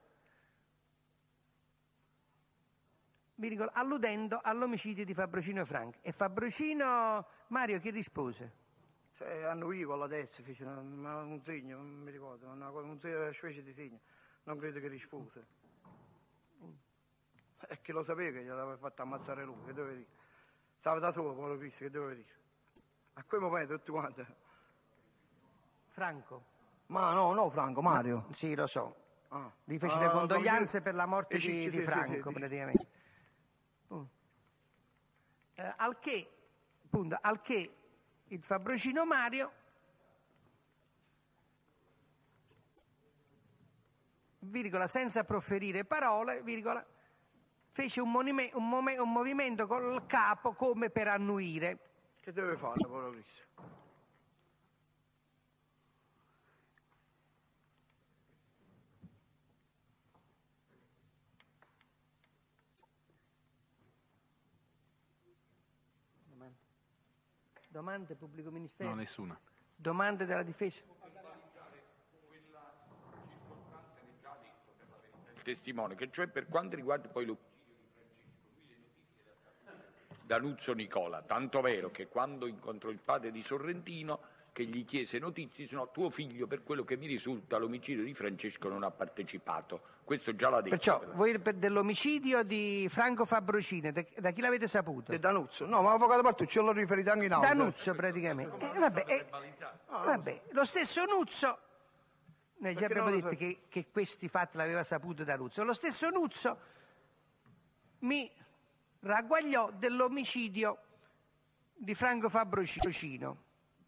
Sì. Alludendo all'omicidio di Fabrocino Franco. E Fabrocino Mario che rispose? Cioè, annuì con la testa, fece un segno, non mi ricordo, una specie di segno. Non credo che rispose. E che lo sapeva che gli aveva fatto ammazzare lui, che doveva dire? Stava da solo, come lo disse, che doveva dire? A quel momento tutti quanti... Franco? Ma no, Franco, Mario. Sì, lo so. Ah. Gli fece le condoglianze come... per la morte di Franco, praticamente. Al che il Fabrocino Mario virgola, senza proferire parole, virgola, fece un movimento col capo come per annuire. Che deve fare, povero Cristo? Domande, pubblico ministero? No, nessuna. Domande della difesa? Testimone, che cioè per quanto riguarda poi lo Danuzzo Nicola, tanto vero che quando incontrò il padre di Sorrentino che gli chiese notizie, no, tuo figlio per quello che mi risulta all'omicidio di Francesco non ha partecipato, questo già l'ha detto. Perciò voi dell'omicidio di Franco Fabrocino, da chi l'avete saputo? Di Danuzzo, no, ma avvocato Bartucci l'ho riferito anche in aula. Danuzzo praticamente. Vabbè, lo stesso Nuzzo, noi già abbiamo detto che questi fatti l'aveva saputo Danuzzo, lo stesso Nuzzo mi ragguagliò dell'omicidio di Franco Fabrocino.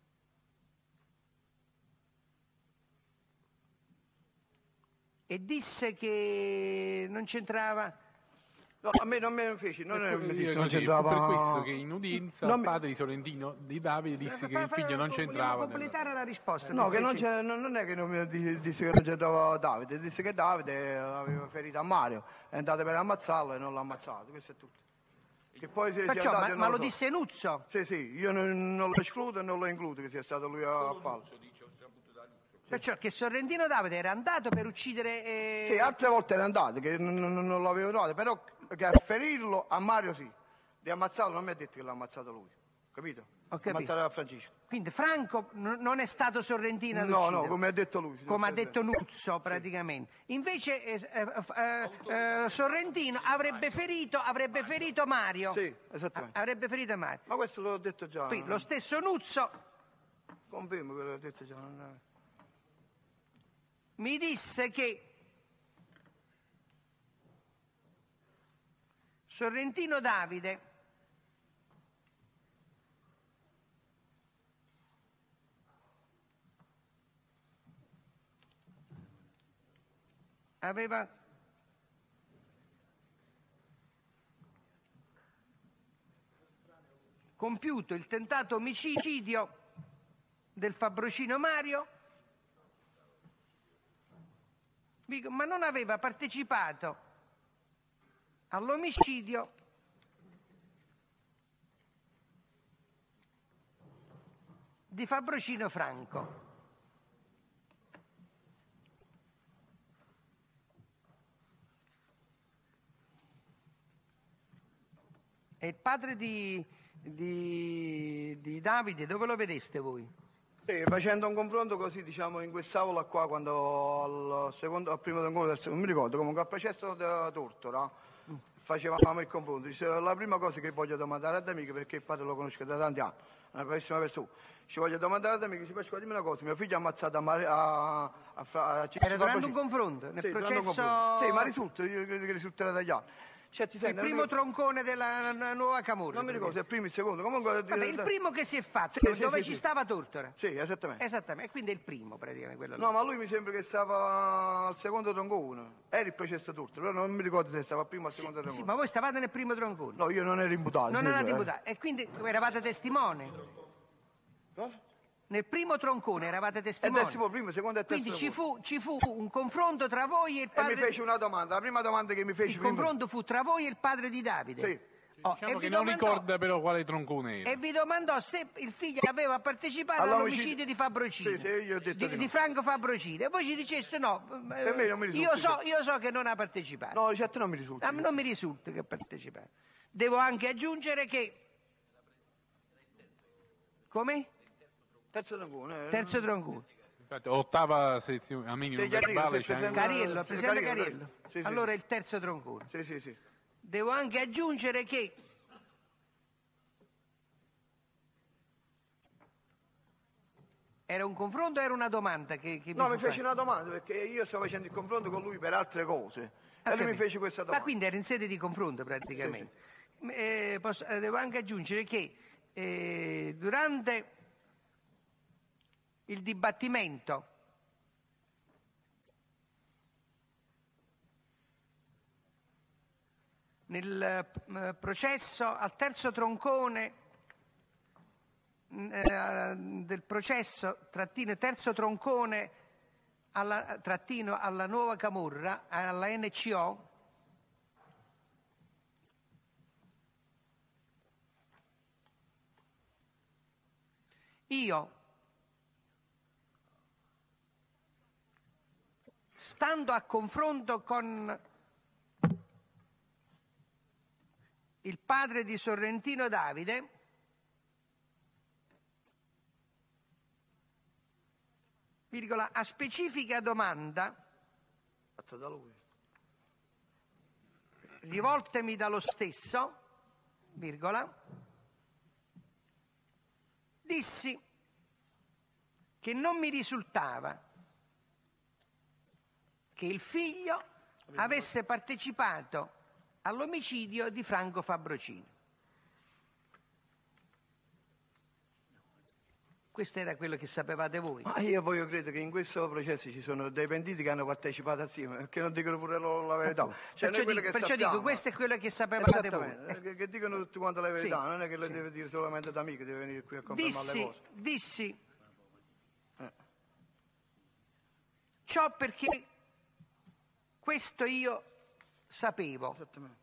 E disse che non c'entrava. No, a me non me ne feci, non mi disse, non fu c'entrava. per questo che in udienza il padre di Sorrentino di Davide disse che il figlio non c'entrava. Vogliamo completare la risposta. No, che non è che non mi disse che non c'entrava Davide, disse che Davide aveva ferito a Mario, è andato per ammazzarlo e non l'ha ammazzato, questo è tutto. Che poi Perciò, ma lo disse Nuzzo? Sì, io non lo escludo e non lo includo che sia stato lui a farlo. Perciò che Sorrentino Davide era andato per uccidere... Sì, altre volte era andato, che non l'avevo trovato, però che a ferirlo a Mario sì, di ammazzarlo non mi ha detto che l'ha ammazzato lui, capito? Ho capito. Ammazzare a Francesco. Quindi Franco non è stato Sorrentino ad No, uccidere. no, come ha detto lui. Come ha detto Nuzzo praticamente. Invece Sorrentino avrebbe ferito Mario. Sì, esattamente. Avrebbe ferito Mario. Ma questo l'ho detto già. Qui lo stesso Nuzzo Confermo che l'ho detto già. mi disse che Sorrentino Davide aveva compiuto il tentato omicidio del Fabrocino Mario, ma non aveva partecipato all'omicidio di Fabrocino Franco. E il padre di Davide, dove lo vedeste voi? Sì, facendo un confronto così, diciamo, in quest'aula qua, quando al primo incontro, non mi ricordo, comunque al processo da Tortora, facevamo il confronto. Dice, la prima cosa che voglio domandare ad amico, perché il padre lo conosco da tanti anni, è una bravissima persona, ci voglio domandare ad amico, dice, Pasqua, dimmi una cosa, mio figlio ha ammazzato Era durante un confronto, nel processo... Sì, ma risulta, io credo che risulterà dagli altri. Cioè, il primo troncone della nuova camorra. Non mi ricordo se è il primo o il secondo. Comunque, vabbè, il primo che si è fatto, dove ci stava Tortora. Sì, esattamente. Esattamente, e quindi è il primo praticamente quello No, là. ma lui mi sembra che stava al secondo troncone. Era il processo Tortora, però non mi ricordo se stava al primo o al secondo troncone. Sì, ma voi stavate nel primo troncone. No, io non ero imputato. Non eravate imputato. E quindi eravate testimone. Cosa? Nel primo troncone eravate E testimone. primo, secondo e terzo. Quindi ci fu un confronto tra voi e il padre. E mi fece una domanda, la prima domanda che mi fece Il confronto fu tra voi e il padre di Davide. Sì. Diciamo che non ricorda però quale troncone era. E vi domandò se il figlio aveva partecipato all'omicidio di Fabrocini. Sì, io ho detto di Franco Fabrocini. E voi ci dicesse no. Per me non mi risulta. Io so che non ha partecipato. No, certo non mi risulta. A me non mi risulta che ha partecipato. Devo anche aggiungere che... Come? Terzo troncone. Terzo troncone. Infatti, ottava sezione, a minimo verbale c'è anche... Cariello, presidente Cariello. Cariello. Sì, sì. Allora il terzo troncone. Sì. Devo anche aggiungere che era un confronto o era una domanda che No, mi fu fece fatta? una domanda perché io stavo facendo il confronto con lui per altre cose. E lui mi fece questa domanda. Ma quindi era in sede di confronto praticamente. Devo anche aggiungere che durante il dibattimento nel processo al terzo troncone del processo trattino terzo troncone trattino alla nuova camorra, alla NCO, io, stando a confronto con il padre di Sorrentino Davide, virgola, a specifica domanda Fatto da lui. rivoltemi dallo stesso, virgola, dissi che non mi risultava che il figlio avesse partecipato all'omicidio di Franco Fabrocini. Questo era quello che sapevate voi. Ma io poi credo che in questo processo ci sono dei pentiti che hanno partecipato assieme, perché non dicono pure loro la verità. Cioè, perciò dico, questo è quello che sapevate voi. Che dicono tutti quanti la verità, Sì, non è che lo sì. deve dire solamente da amico, deve venire qui a confermare le cose. Dissi ciò perché questo io sapevo. Esattamente.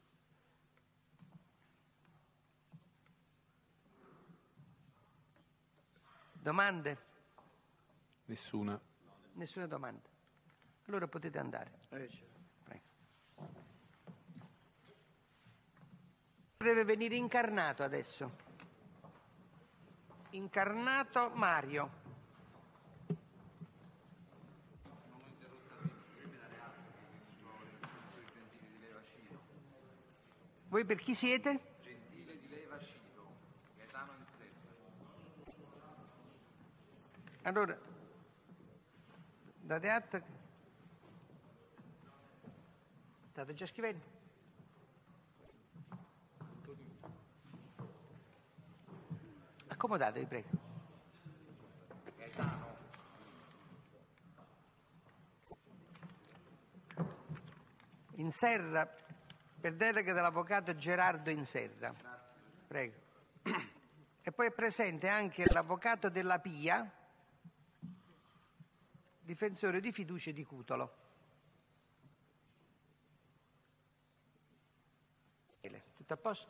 Domande? Nessuna. Nessuna domanda. Allora potete andare. Certo. Prego. Deve venire incarnato adesso. Incarnato Mario. Voi per chi siete? Gentile di Leva Scido, Gaetano Insetto. Allora, date atto. State già scrivendo? Accomodatevi, prego. Gaetano. Inserra, per delega dell'avvocato Gerardo Inserra. Prego. E poi è presente anche l'avvocato della Pia, difensore di fiducia di Cutolo. Tutto a posto?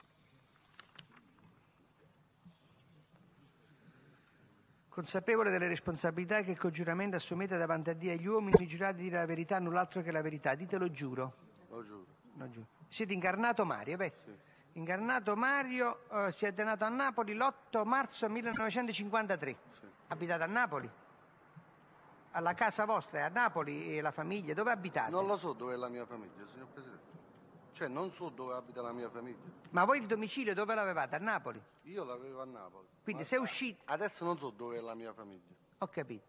Consapevole delle responsabilità che col giuramento assumete davanti a Dio e agli uomini, giurate di dire la verità, null'altro che la verità. Ditelo giuro. Lo giuro. Lo giuro. Siete incarnato Mario, beh. Sì. Incarnato Mario, siete nato a Napoli l'8 marzo 1953. Sì. Abitate a Napoli? Alla casa vostra è a Napoli e la famiglia? Dove abitate? Non lo so dove è la mia famiglia, signor Presidente. Cioè, non so dove abita la mia famiglia. Ma voi il domicilio dove l'avevate? A Napoli? Io l'avevo a Napoli. Quindi Ma sei uscito... adesso non so dove è la mia famiglia. Ho capito.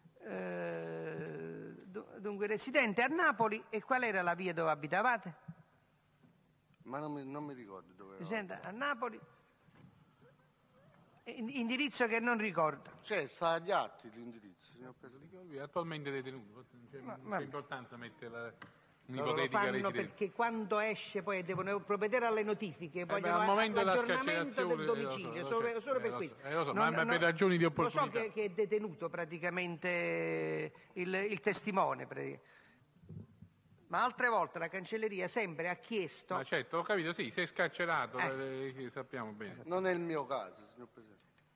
Dunque, residente a Napoli, e qual era la via dove abitavate? Ma non mi ricordo dove era. Residente a Napoli, indirizzo che non ricordo. Cioè, sta agli atti l'indirizzo, signor Presidente. Lui è attualmente detenuto, non c'è importanza mettere Loro lo un'ipotetica fanno residenza. perché quando esce poi devono provvedere alle notifiche, vogliono al momento della l'aggiornamento del scarcerazione, domicilio, lo so, solo per lo questo. so, lo so, ma per ragioni di opportunità. Lo so che è detenuto praticamente il testimone. Ma altre volte la cancelleria sempre ha chiesto... Ma certo, ho capito, sì, sei scarcerato, sappiamo bene. Non è il mio caso, signor Presidente.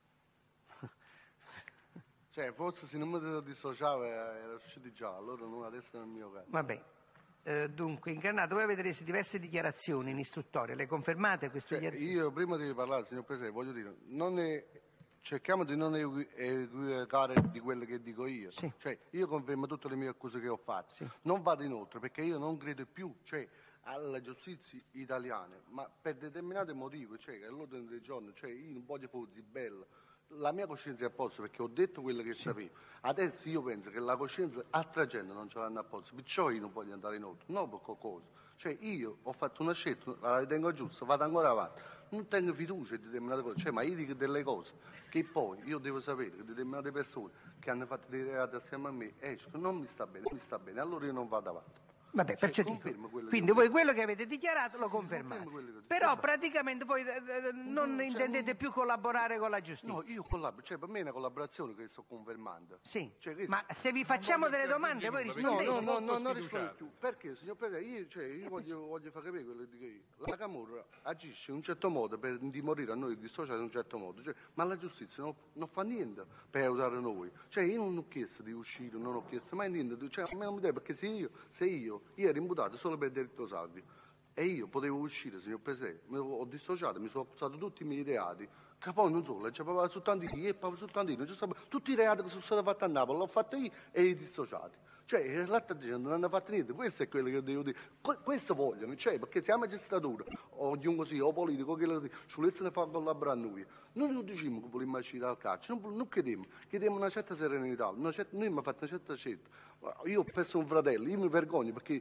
Cioè, forse se non mi dissociavo era uscito già, allora non, adesso non è il mio caso. Vabbè. Dunque, Incarnato, voi avete reso diverse dichiarazioni in istruttoria, le confermate queste dichiarazioni? Io prima di parlare, signor Presidente, voglio dire, cerchiamo di non equivocare di quello che dico io. Sì. Cioè, io confermo tutte le mie accuse che ho fatto. Sì. Non vado inoltre perché io non credo più, alla giustizia italiana, ma per determinati motivi, che all'ordine del giorno, io non voglio fare bello. La mia coscienza è a posto perché ho detto quello che sapevo. Adesso io penso che la coscienza altra gente non ce l'hanno a posto, perciò io non voglio andare in oltre, non per qualcosa. Io ho fatto una scelta, la ritengo giusta, vado ancora avanti. Non tengo fiducia in determinate cose, ma io dico delle cose che poi io devo sapere che determinate persone che hanno fatto dei reati assieme a me escono, non mi sta bene, allora io non vado avanti. Vabbè, perciò dico. Quello Quindi voi quello che avete dichiarato lo confermate. Però praticamente voi non intendete più collaborare con la giustizia. No, io collaboro, per me è una collaborazione che sto confermando. Sì, ma se vi facciamo delle domande voi rispondete. No, non rispondo più. Perché, signor Presidente, io voglio far capire quello che dico io. La Camorra agisce in un certo modo per dimorire a noi dissociati in un certo modo, ma la giustizia non fa niente per aiutare noi. Io non ho chiesto di uscire, non ho chiesto mai niente, a me non mi deve, perché se io ero imputato solo per delitto salvio e io potevo uscire, signor Presidente, mi ho dissociato, mi sono accusato tutti i miei reati, che poi non solo, c'aveva soltanto io e poi soltanto io, tutti i reati che sono stati fatti a Napoli l'ho fatto io e i dissociati. L'altra gente non hanno fatto niente, questo è quello che devo dire. Questo vogliono, perché se la magistratura, o chiunque sia, o politico, che ci volessero far collaborare a noi, noi non diciamo che vogliamo uscire dal carcere, non chiediamo una certa serenità, noi abbiamo fatto una certa scelta. Io ho perso un fratello, io mi vergogno perché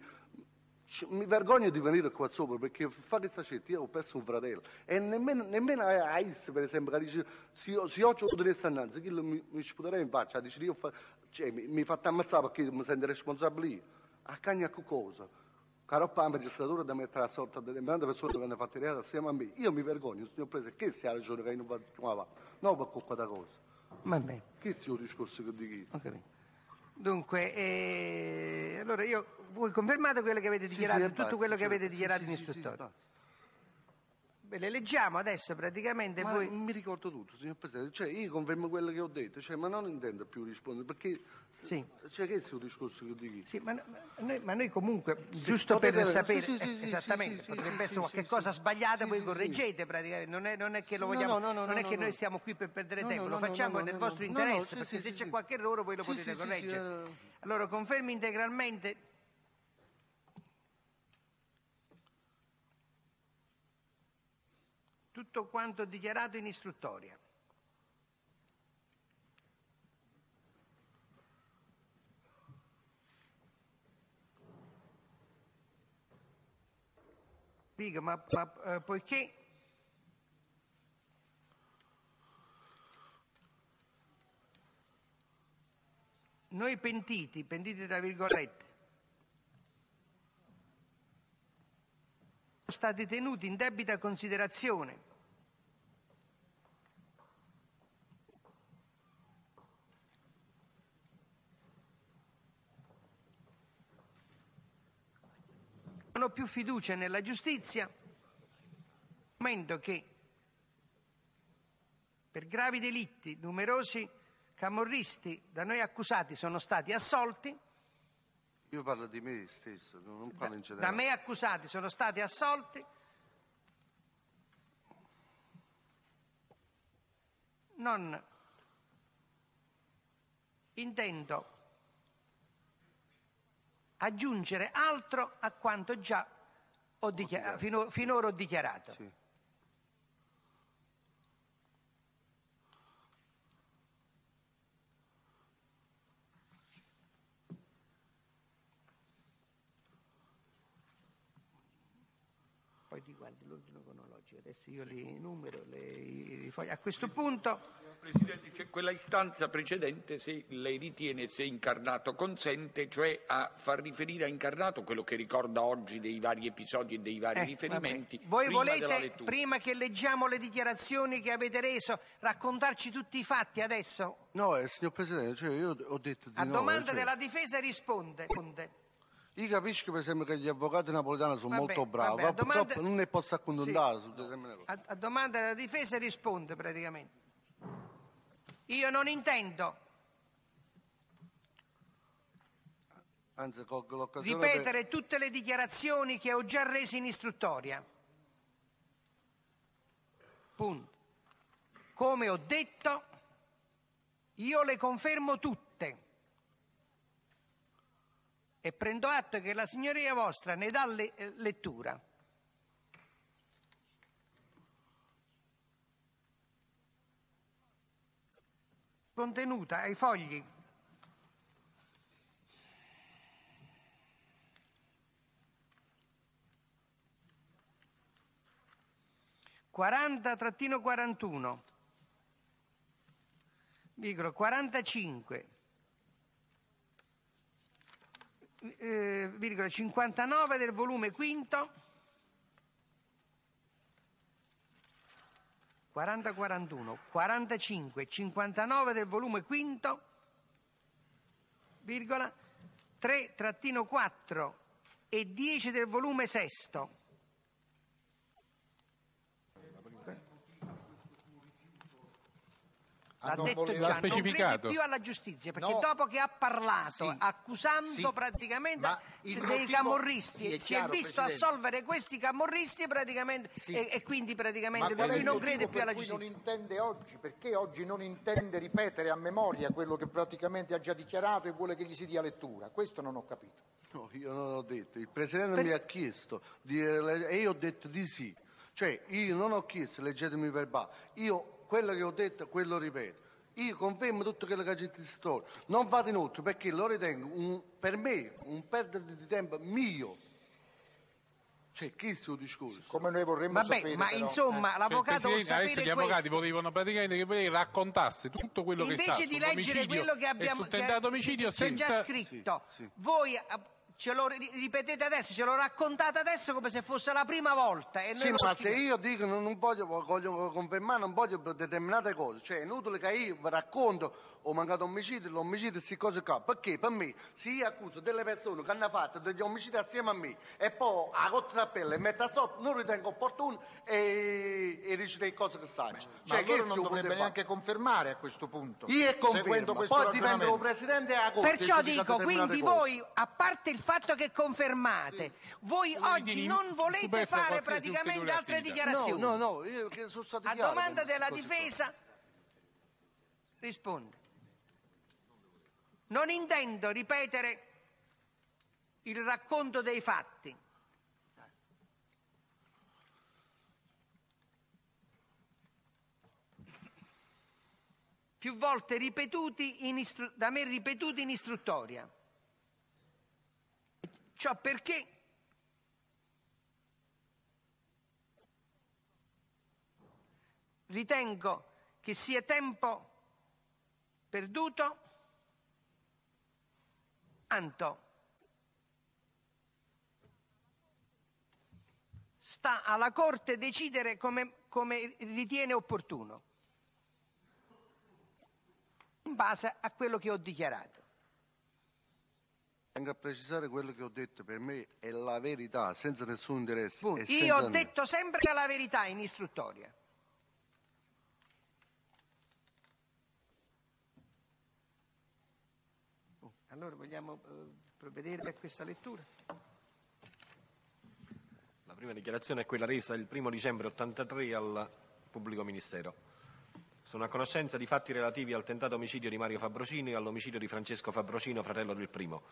mi vergogno di venire qua sopra perché fa questa scelta, io ho perso un fratello e nemmeno a Is per esempio che dice se io ho avuto annanzi chi mi sputerà in faccia, dice io mi fate ammazzare perché mi sento responsabile io a cagna che cosa? Caro la magistratura da mettere a sorta delle persone che hanno fatto i reati assieme a me, io mi vergogno, signor Presidente, che sia la ragione che io non vado più avanti, non per questa cosa. Va bene. Che sia il discorso che dico io? Okay. Dunque, allora voi confermate quello che avete dichiarato, tutto quello che avete dichiarato in istruttoria. Ve le leggiamo adesso praticamente. Ma voi... mi ricordo tutto, signor Presidente, io confermo quello che ho detto, ma non intendo più rispondere perché sì. Che è il discorso che dico? Sì, ma noi comunque, giusto per sapere esattamente, potrebbe essere qualche cosa sbagliata, voi correggete praticamente, non è che lo vogliamo, non è che noi siamo qui per perdere tempo, lo facciamo nel vostro interesse, perché se c'è qualche errore voi lo potete correggere. Allora confermi integralmente tutto quanto dichiarato in istruttoria. Dico, ma poiché noi pentiti tra virgolette, sono stati tenuti in debita considerazione non ho più fiducia nella giustizia, momento che per gravi delitti numerosi camorristi da noi accusati sono stati assolti. Io parlo di me stesso, non parlo in generale. Da me accusati sono stati assolti. Non intendo aggiungere altro a quanto già finora ho dichiarato. Sì. Poi ti guardi l'ordine cronologico, adesso io li numero, i fogli. A questo punto... Presidente, c'è quella istanza precedente, se lei ritiene, se Incarnato consente, cioè a far riferire a Incarnato quello che ricorda oggi dei vari episodi e dei vari riferimenti. Voi prima della volete, lettura. prima che leggiamo le dichiarazioni che avete reso, raccontarci tutti i fatti adesso? No, signor Presidente, cioè io ho detto di A no. domanda cioè, della difesa risponde. io capisco per esempio che gli avvocati napoletani sono Vabbè, molto bravi, vabbè, a ma purtroppo domanda- non ne posso accontentare su determinate cose. A domanda della difesa risponde praticamente. Io non intendo Anzi, colgo l'occasione ripetere tutte le dichiarazioni che ho già reso in istruttoria. Punto. Come ho detto, io le confermo tutte e prendo atto che la signoria vostra ne dà lettura. Contenuta ai fogli. (40-41) virgola 45 virgola 59 del volume quinto 40-41 45 59 del volume quinto virgola 3-4 e 10 del volume sesto. L'ha detto già, non specificato. crede più alla giustizia, perché No. dopo che ha parlato, Sì. accusando Sì. praticamente Ma il dei motivo- camorristi, sì, è si è chiaro, visto Presidente. assolvere questi camorristi praticamente, Sì. e quindi Ma praticamente qual è lui il non motivo crede più per alla cui giustizia. non intende oggi? Perché oggi non intende ripetere a memoria quello che praticamente ha già dichiarato e vuole che gli si dia lettura? Questo non ho capito. No, io non ho detto, il Presidente mi ha chiesto e io ho detto di sì. Cioè, io non ho chiesto, leggetemi i verbali, io quello che ho detto, quello ripeto. Io confermo tutto quello che ha detto il storia. Non vado inoltre perché lo ritengo per me un perdita di tempo mio. Cioè, questo è il discorso. Come noi vorremmo Vabbè, sapere, ma però, insomma l'avvocato vuol Presidente, adesso sapere gli avvocati questo. volevano praticamente che lei raccontasse tutto quello che sa Invece di leggere sull'omicidio quello che e abbiamo sul tentato omicidio c'è già senza... scritto, Sì, sì. voi ce lo ripetete adesso, ce lo raccontate adesso come se fosse la prima volta. E noi Sì, lo ma se scriviamo. io dico non voglio confermare, non voglio determinate cose, cioè è inutile che io vi racconto ho mancato omicidio, l'omicidio, queste cose qua, perché per me se io accuso delle persone che hanno fatto degli omicidi assieme a me e poi a corte d'appello e metto sotto, non ritengo opportuno e recite cose che saggio. ma allora non dovrebbe neanche confermare a questo punto. Io è seguendo confermo, questo poi dipende ragionamento. dal Presidente e la Corte. Perciò che dica dico, determinate quindi cose. voi, a parte il fatto che confermate, voi oggi ritieni non volete superflua fare qualsiasi praticamente ulteriore altre attività? dichiarazioni. No, io che sono stato A chiaro domanda con della queste cose qua. difesa risponde. Non intendo ripetere il racconto dei fatti. Più volte ripetuti da me ripetuti in istruttoria. Ciò perché ritengo che sia tempo perduto, tanto sta alla Corte decidere come ritiene opportuno, in base a quello che ho dichiarato. Tengo a precisare quello che ho detto, per me è la verità, senza nessun interesse. Punto. e Io senza ho detto sempre la verità in istruttoria. Allora vogliamo provvedere a questa lettura? La prima dichiarazione è quella resa il 1 dicembre 83 al pubblico ministero. Sono a conoscenza di fatti relativi al tentato omicidio di Mario Fabrocini e all'omicidio di Francesco Fabrocino, fratello del primo.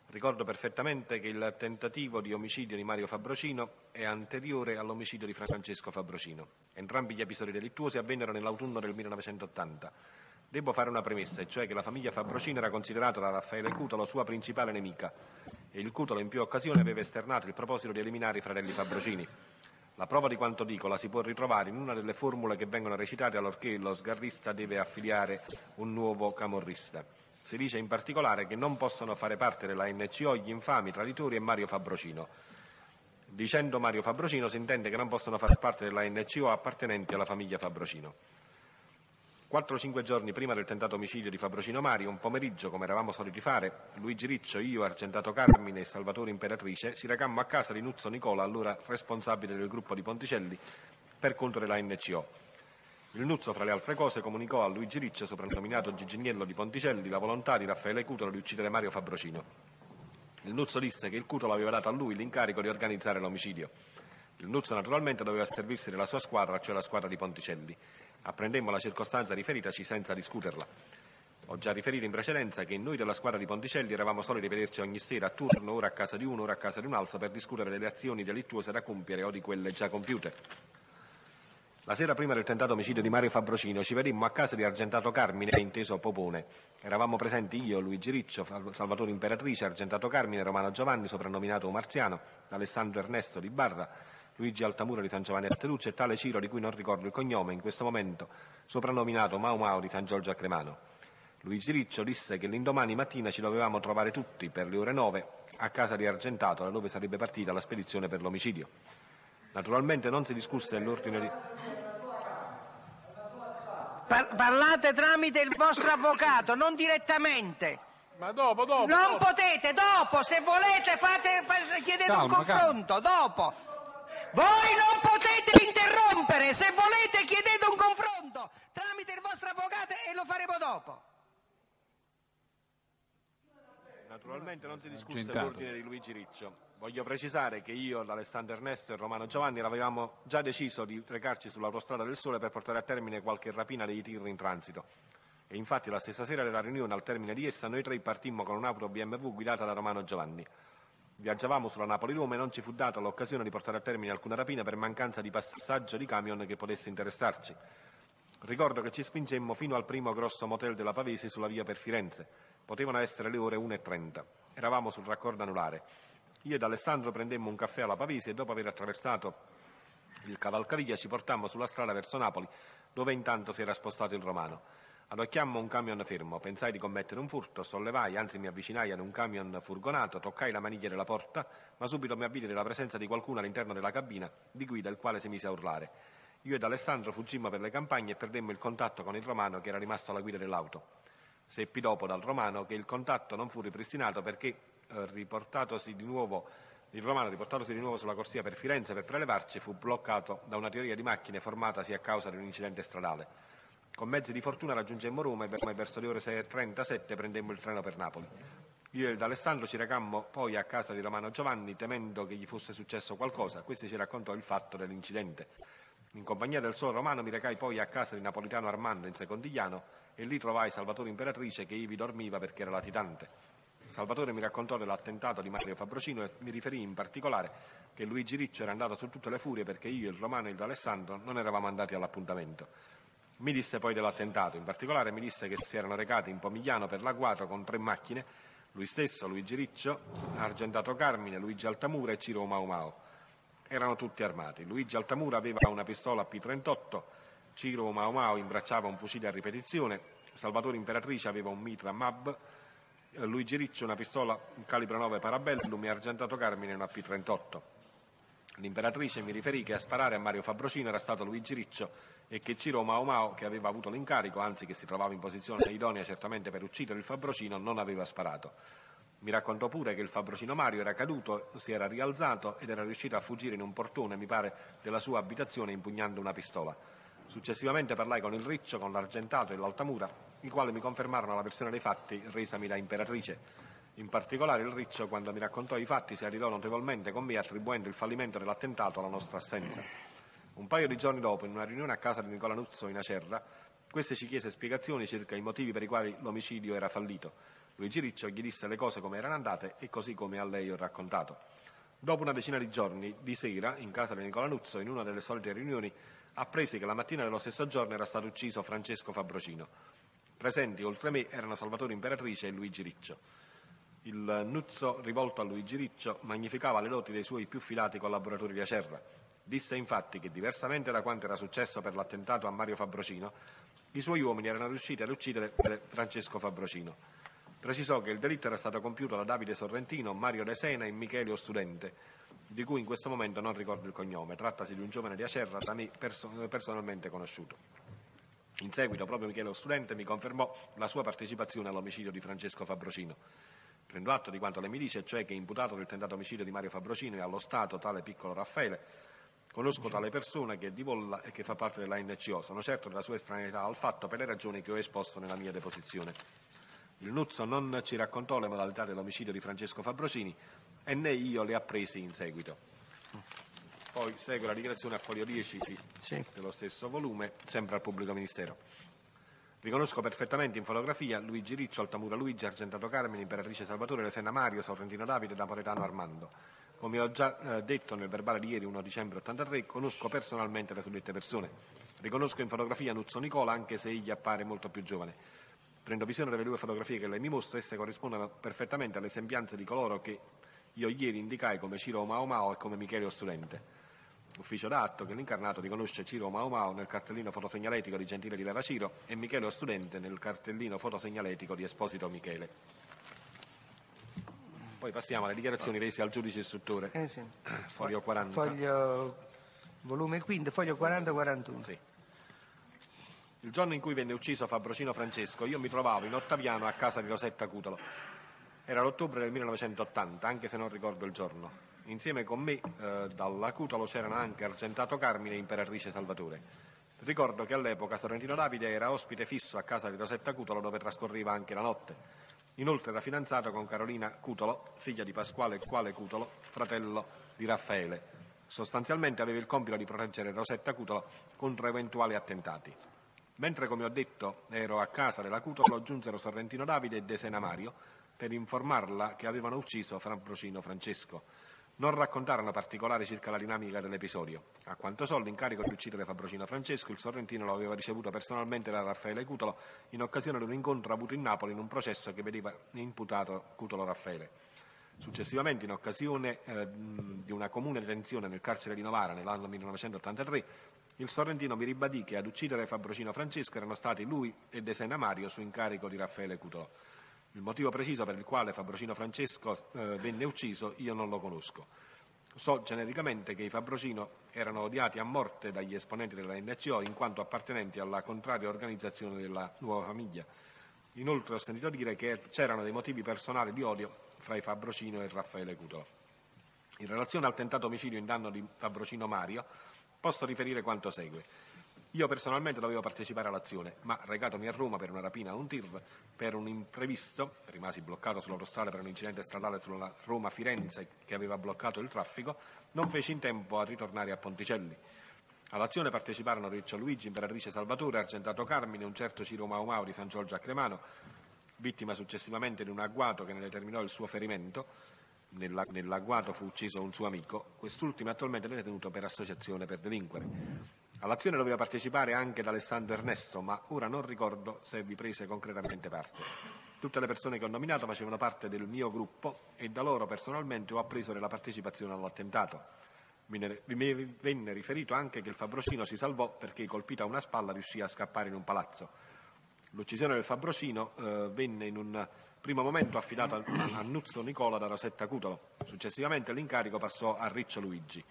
Ricordo perfettamente che il tentativo di omicidio di Mario Fabrocino è anteriore all'omicidio di Francesco Fabrocino. Entrambi gli episodi delittuosi avvennero nell'autunno del 1980. Devo fare una premessa, e cioè che la famiglia Fabrocino era considerata da Raffaele Cutolo sua principale nemica e il Cutolo in più occasioni aveva esternato il proposito di eliminare i fratelli Fabrocini. La prova di quanto dico la si può ritrovare in una delle formule che vengono recitate allorché lo sgarrista deve affiliare un nuovo camorrista. Si dice in particolare che non possono fare parte della NCO gli infami traditori e Mario Fabrocino. Dicendo Mario Fabrocino si intende che non possono far parte della NCO appartenenti alla famiglia Fabrocino. 4-5 giorni prima del tentato omicidio di Fabrocino Mario, un pomeriggio, come eravamo soliti fare, Luigi Riccio, io, Argentato Carmine e Salvatore Imperatrice ci recammo a casa di Nuzzo Nicola, allora responsabile del gruppo di Ponticelli, per conto della NCO. Il Nuzzo, fra le altre cose, comunicò a Luigi Riccio, soprannominato Gigignello di Ponticelli, la volontà di Raffaele Cutolo di uccidere Mario Fabrocino. Il Nuzzo disse che il Cutolo aveva dato a lui l'incarico di organizzare l'omicidio. Il Nuzzo naturalmente doveva servirsi della sua squadra, cioè la squadra di Ponticelli. Apprendemmo la circostanza riferitaci senza discuterla. Ho già riferito in precedenza che noi della squadra di Ponticelli eravamo soliti vederci ogni sera a turno, ora a casa di uno, ora a casa di un altro, per discutere delle azioni delittuose da compiere o di quelle già compiute. La sera prima del tentato omicidio di Mario Fabrocino ci vedemmo a casa di Argentato Carmine, inteso Popone. Eravamo presenti io, Luigi Riccio, Salvatore Imperatrice, Argentato Carmine, Romano Giovanni, soprannominato Marziano, Alessandro Ernesto di Barra, Luigi Altamura di San Giovanni a Teluccio e tale Ciro, di cui non ricordo il cognome in questo momento, soprannominato Mau Mau di San Giorgio a Cremano. Luigi Riccio disse che l'indomani mattina ci dovevamo trovare tutti per le ore 9 a casa di Argentato, da dove sarebbe partita la spedizione per l'omicidio. Naturalmente non si discusse l'ordine di... Parlate tramite il vostro avvocato, non direttamente. Ma dopo. Non potete, dopo, se volete chiedete un confronto, dopo. Voi non potete interrompere, se volete chiedete un confronto tramite il vostro avvocato e lo faremo dopo. Naturalmente non si discusse l'ordine di Luigi Riccio. Voglio precisare che io, Alessandro Ernesto e Romano Giovanni avevamo già deciso di recarci sull'autostrada del Sole per portare a termine qualche rapina dei tir in transito. E infatti la stessa sera della riunione, al termine di essa, noi tre partimmo con un'auto BMW guidata da Romano Giovanni. Viaggiavamo sulla Napoli-Roma e non ci fu data l'occasione di portare a termine alcuna rapina per mancanza di passaggio di camion che potesse interessarci. Ricordo che ci spingemmo fino al primo grosso motel della Pavesi sulla via per Firenze. Potevano essere le ore 1:30. Eravamo sul raccordo anulare. Io ed Alessandro prendemmo un caffè alla Pavesi e dopo aver attraversato il cavalcavia ci portammo sulla strada verso Napoli, dove intanto si era spostato il Romano. Adocchiammo un camion fermo, pensai di commettere un furto, sollevai, anzi mi avvicinai ad un camion furgonato, toccai la maniglia della porta, ma subito mi avvidi della presenza di qualcuno all'interno della cabina di guida, il quale si mise a urlare. Io ed Alessandro fuggimmo per le campagne e perdemmo il contatto con il Romano, che era rimasto alla guida dell'auto. Seppi dopo dal Romano che il contatto non fu ripristinato perché il Romano, riportatosi di nuovo sulla corsia per Firenze per prelevarci, fu bloccato da una teoria di macchine formatasi a causa di un incidente stradale. Con mezzi di fortuna raggiungemmo Roma e verso le ore 6:37 prendemmo il treno per Napoli. Io ed Alessandro ci recammo poi a casa di Romano Giovanni temendo che gli fosse successo qualcosa. Questi ci raccontò il fatto dell'incidente. In compagnia del solo Romano mi recai poi a casa di Napolitano Armando in Secondigliano e lì trovai Salvatore Imperatrice che ivi dormiva perché era latitante. Salvatore mi raccontò dell'attentato di Mario Fabrocino e mi riferì in particolare che Luigi Riccio era andato su tutte le furie perché io, il Romano e il Alessandro non eravamo andati all'appuntamento. Mi disse poi dell'attentato, in particolare mi disse che si erano recati in Pomigliano per l'agguato con 3 macchine, lui stesso, Luigi Riccio, Argentato Carmine, Luigi Altamura e Ciro Mau Mau. Erano tutti armati. Luigi Altamura aveva una pistola P38, Ciro Mau Mau imbracciava un fucile a ripetizione, Salvatore Imperatrice aveva un mitra MAB, Luigi Riccio una pistola calibro 9 Parabellum e Argentato Carmine una P38. L'Imperatrice mi riferì che a sparare a Mario Fabrocino era stato Luigi Riccio e che Ciro Mau Mau, che aveva avuto l'incarico, anzi che si trovava in posizione idonea certamente per uccidere il Fabrocino, non aveva sparato. Mi raccontò pure che il Fabrocino Mario era caduto, si era rialzato ed era riuscito a fuggire in un portone, mi pare, della sua abitazione impugnando una pistola. Successivamente parlai con il Riccio, con l'Argentato e l'Altamura, i quali mi confermarono la versione dei fatti resami da Imperatrice. In particolare il Riccio, quando mi raccontò i fatti, si arirò notevolmente con me attribuendo il fallimento dell'attentato alla nostra assenza. Un paio di giorni dopo, in una riunione a casa di Nicola Nuzzo in Acerra, questi ci chiese spiegazioni circa i motivi per i quali l'omicidio era fallito. Luigi Riccio gli disse le cose come erano andate e così come a lei ho raccontato. Dopo una decina di giorni, di sera, in casa di Nicola Nuzzo, in una delle solite riunioni, appresi che la mattina dello stesso giorno era stato ucciso Francesco Fabrocino. Presenti, oltre me, erano Salvatore Imperatrice e Luigi Riccio. Il Nuzzo, rivolto a Luigi Riccio, magnificava le doti dei suoi più filati collaboratori di Acerra. Disse infatti che, diversamente da quanto era successo per l'attentato a Mario Fabrocino, i suoi uomini erano riusciti ad uccidere Francesco Fabrocino. Precisò che il delitto era stato compiuto da Davide Sorrentino, Mario De Sena e Michele Ostudente, di cui in questo momento non ricordo il cognome. Trattasi di un giovane di Acerra da me personalmente conosciuto. In seguito proprio Michele Ostudente mi confermò la sua partecipazione all'omicidio di Francesco Fabrocino. Prendo atto di quanto lei mi dice, cioè che imputato del tentato omicidio di Mario Fabrocino è allo Stato tale piccolo Raffaele. Conosco tale persona che è di Volla e che fa parte della NCO. Sono certo della sua estraneità al fatto per le ragioni che ho esposto nella mia deposizione. Il Nuzzo non ci raccontò le modalità dell'omicidio di Francesco Fabrocini e né io le appresi in seguito. Poi segue la dichiarazione a foglio 10 dello stesso volume, sempre al pubblico ministero. Riconosco perfettamente in fotografia Luigi Riccio, Altamura Luigi, Argentato Carmine, Imperatrice Salvatore, Lesena Mario, Sorrentino Davide, Napoletano Armando. Come ho già detto nel verbale di ieri, 1 dicembre 83, conosco personalmente le suddette persone. Riconosco in fotografia Nuzzo Nicola, anche se egli appare molto più giovane. Prendo visione delle 2 fotografie che lei mi mostra, esse corrispondono perfettamente alle sembianze di coloro che io ieri indicai come Ciro Mao Mao e come Michele Ostudente. Ufficio dà atto che l'incarnato riconosce Ciro Mao Mao nel cartellino fotosegnaletico di Gentile di Leva Ciro e Michele Ostudente nel cartellino fotosegnaletico di Esposito Michele. Poi passiamo alle dichiarazioni rese al giudice istruttore. Sì. Foglio 40. Volume 5, foglio 40-41. Sì. Il giorno in cui venne ucciso Fabrocino Francesco, io mi trovavo in Ottaviano a casa di Rosetta Cutolo. Era l'ottobre del 1980, anche se non ricordo il giorno. Insieme con me dalla Cutolo c'erano anche Argentato Carmine e Imperatrice Salvatore. Ricordo che all'epoca Sorrentino Davide era ospite fisso a casa di Rosetta Cutolo, dove trascorreva anche la notte. Inoltre era fidanzato con Carolina Cutolo, figlia di Pasquale Quale Cutolo, fratello di Raffaele. Sostanzialmente aveva il compito di proteggere Rosetta Cutolo contro eventuali attentati. Mentre, come ho detto, ero a casa della Cutolo, giunsero Sorrentino Davide e De Sena Mario per informarla che avevano ucciso Fabrocino Francesco. Non raccontarono particolari circa la dinamica dell'episodio. A quanto so, l'incarico di uccidere Fabrocino Francesco il Sorrentino lo aveva ricevuto personalmente da Raffaele Cutolo in occasione di un incontro avuto in Napoli in un processo che vedeva imputato Cutolo Raffaele. Successivamente, in occasione di una comune detenzione nel carcere di Novara nell'anno 1983, il Sorrentino mi ribadì che ad uccidere Fabrocino Francesco erano stati lui e De Sena Mario su incarico di Raffaele Cutolo. Il motivo preciso per il quale Fabrocino Francesco venne ucciso io non lo conosco. So genericamente che i Fabrocino erano odiati a morte dagli esponenti della NCO in quanto appartenenti alla contraria organizzazione della nuova famiglia. Inoltre ho sentito dire che c'erano dei motivi personali di odio fra i Fabrocino e Raffaele Cutolo. In relazione al tentato omicidio in danno di Fabrocino Mario, posso riferire quanto segue. Io personalmente dovevo partecipare all'azione, ma recatomi a Roma per una rapina a un tir, per un imprevisto, rimasi bloccato sull'autostrada per un incidente stradale sulla Roma-Firenze che aveva bloccato il traffico, non feci in tempo a ritornare a Ponticelli. All'azione parteciparono Riccio Luigi, Imperatrice Salvatore, Argentato Carmine, un certo Ciro Mau Mau di San Giorgio a Cremano, vittima successivamente di un agguato che ne determinò il suo ferimento. Nell'agguato fu ucciso un suo amico, quest'ultimo è attualmente detenuto per associazione per delinquere. All'azione doveva partecipare anche D'Alessandro Ernesto, ma ora non ricordo se vi prese concretamente parte. Tutte le persone che ho nominato facevano parte del mio gruppo e da loro personalmente ho appreso della partecipazione all'attentato. Mi venne riferito anche che il Fabrocino si salvò perché, colpito a una spalla, riuscì a scappare in un palazzo. L'uccisione del Fabrocino venne in un primo momento affidato a Nuzzo Nicola da Rosetta Cutolo. Successivamente l'incarico passò a Riccio Luigi.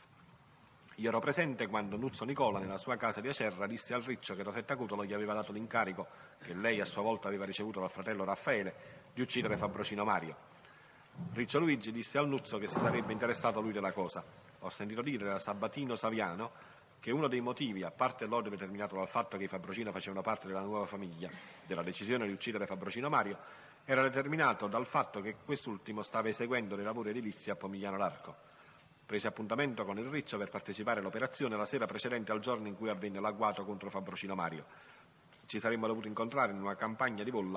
Io ero presente quando Nuzzo Nicola, nella sua casa di Acerra, disse al Riccio che Rosetta Cutolo gli aveva dato l'incarico, che lei a sua volta aveva ricevuto dal fratello Raffaele, di uccidere Fabrocino Mario. Riccio Luigi disse al Nuzzo che si sarebbe interessato lui della cosa. Ho sentito dire da Sabatino Saviano che uno dei motivi, a parte l'odio determinato dal fatto che i Fabrocino facevano parte della nuova famiglia, della decisione di uccidere Fabrocino Mario, era determinato dal fatto che quest'ultimo stava eseguendo dei lavori edilizi a Pomigliano d'Arco. Prese appuntamento con il Riccio per partecipare all'operazione la sera precedente al giorno in cui avvenne l'agguato contro Fabrocino Mario. Ci saremmo dovuti incontrare in una campagna di Volla,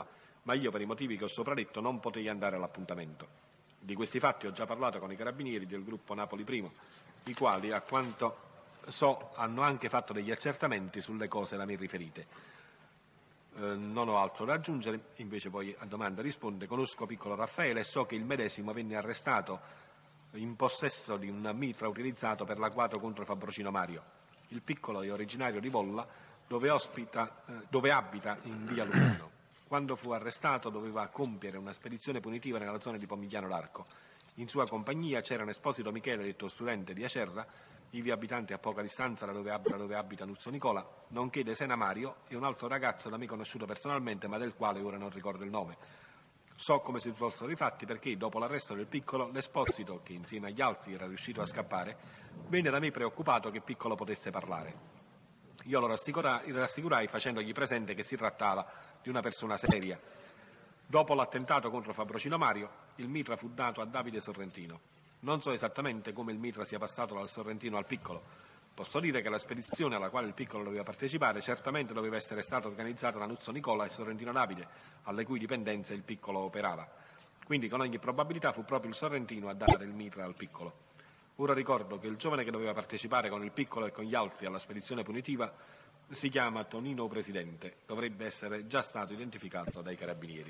ma io per i motivi che ho sopra detto non potei andare all'appuntamento. Di questi fatti ho già parlato con i carabinieri del gruppo Napoli I, i quali, a quanto so, hanno anche fatto degli accertamenti sulle cose da me riferite. Non ho altro da aggiungere, invece poi a domanda risponde: conosco piccolo Raffaele e so che il medesimo venne arrestato in possesso di un mitra utilizzato per l'agguato contro Fabrocino Mario. Il piccolo è originario di Volla, dove abita in via Lugano. Quando fu arrestato doveva compiere una spedizione punitiva nella zona di Pomigliano d'Arco. In sua compagnia c'erano Esposito Michele, detto studente di Acerra, ivi abitante a poca distanza da dove abita Nuzzo Nicola, nonché Desena Mario e un altro ragazzo da me conosciuto personalmente, ma del quale ora non ricordo il nome. So come si svolsero i fatti perché, dopo l'arresto del piccolo, l'Esposito, che insieme agli altri era riuscito a scappare, venne da me preoccupato che piccolo potesse parlare. Io lo rassicurai facendogli presente che si trattava di una persona seria. Dopo l'attentato contro Fabrocino Mario, il mitra fu dato a Davide Sorrentino. Non so esattamente come il mitra sia passato dal Sorrentino al piccolo. Posso dire che la spedizione alla quale il piccolo doveva partecipare certamente doveva essere stata organizzata da Nuzzo Nicola e Sorrentino Davide, alle cui dipendenze il piccolo operava. Quindi con ogni probabilità fu proprio il Sorrentino a dare il mitra al piccolo. Ora ricordo che il giovane che doveva partecipare con il piccolo e con gli altri alla spedizione punitiva si chiama Tonino Presidente. Dovrebbe essere già stato identificato dai carabinieri.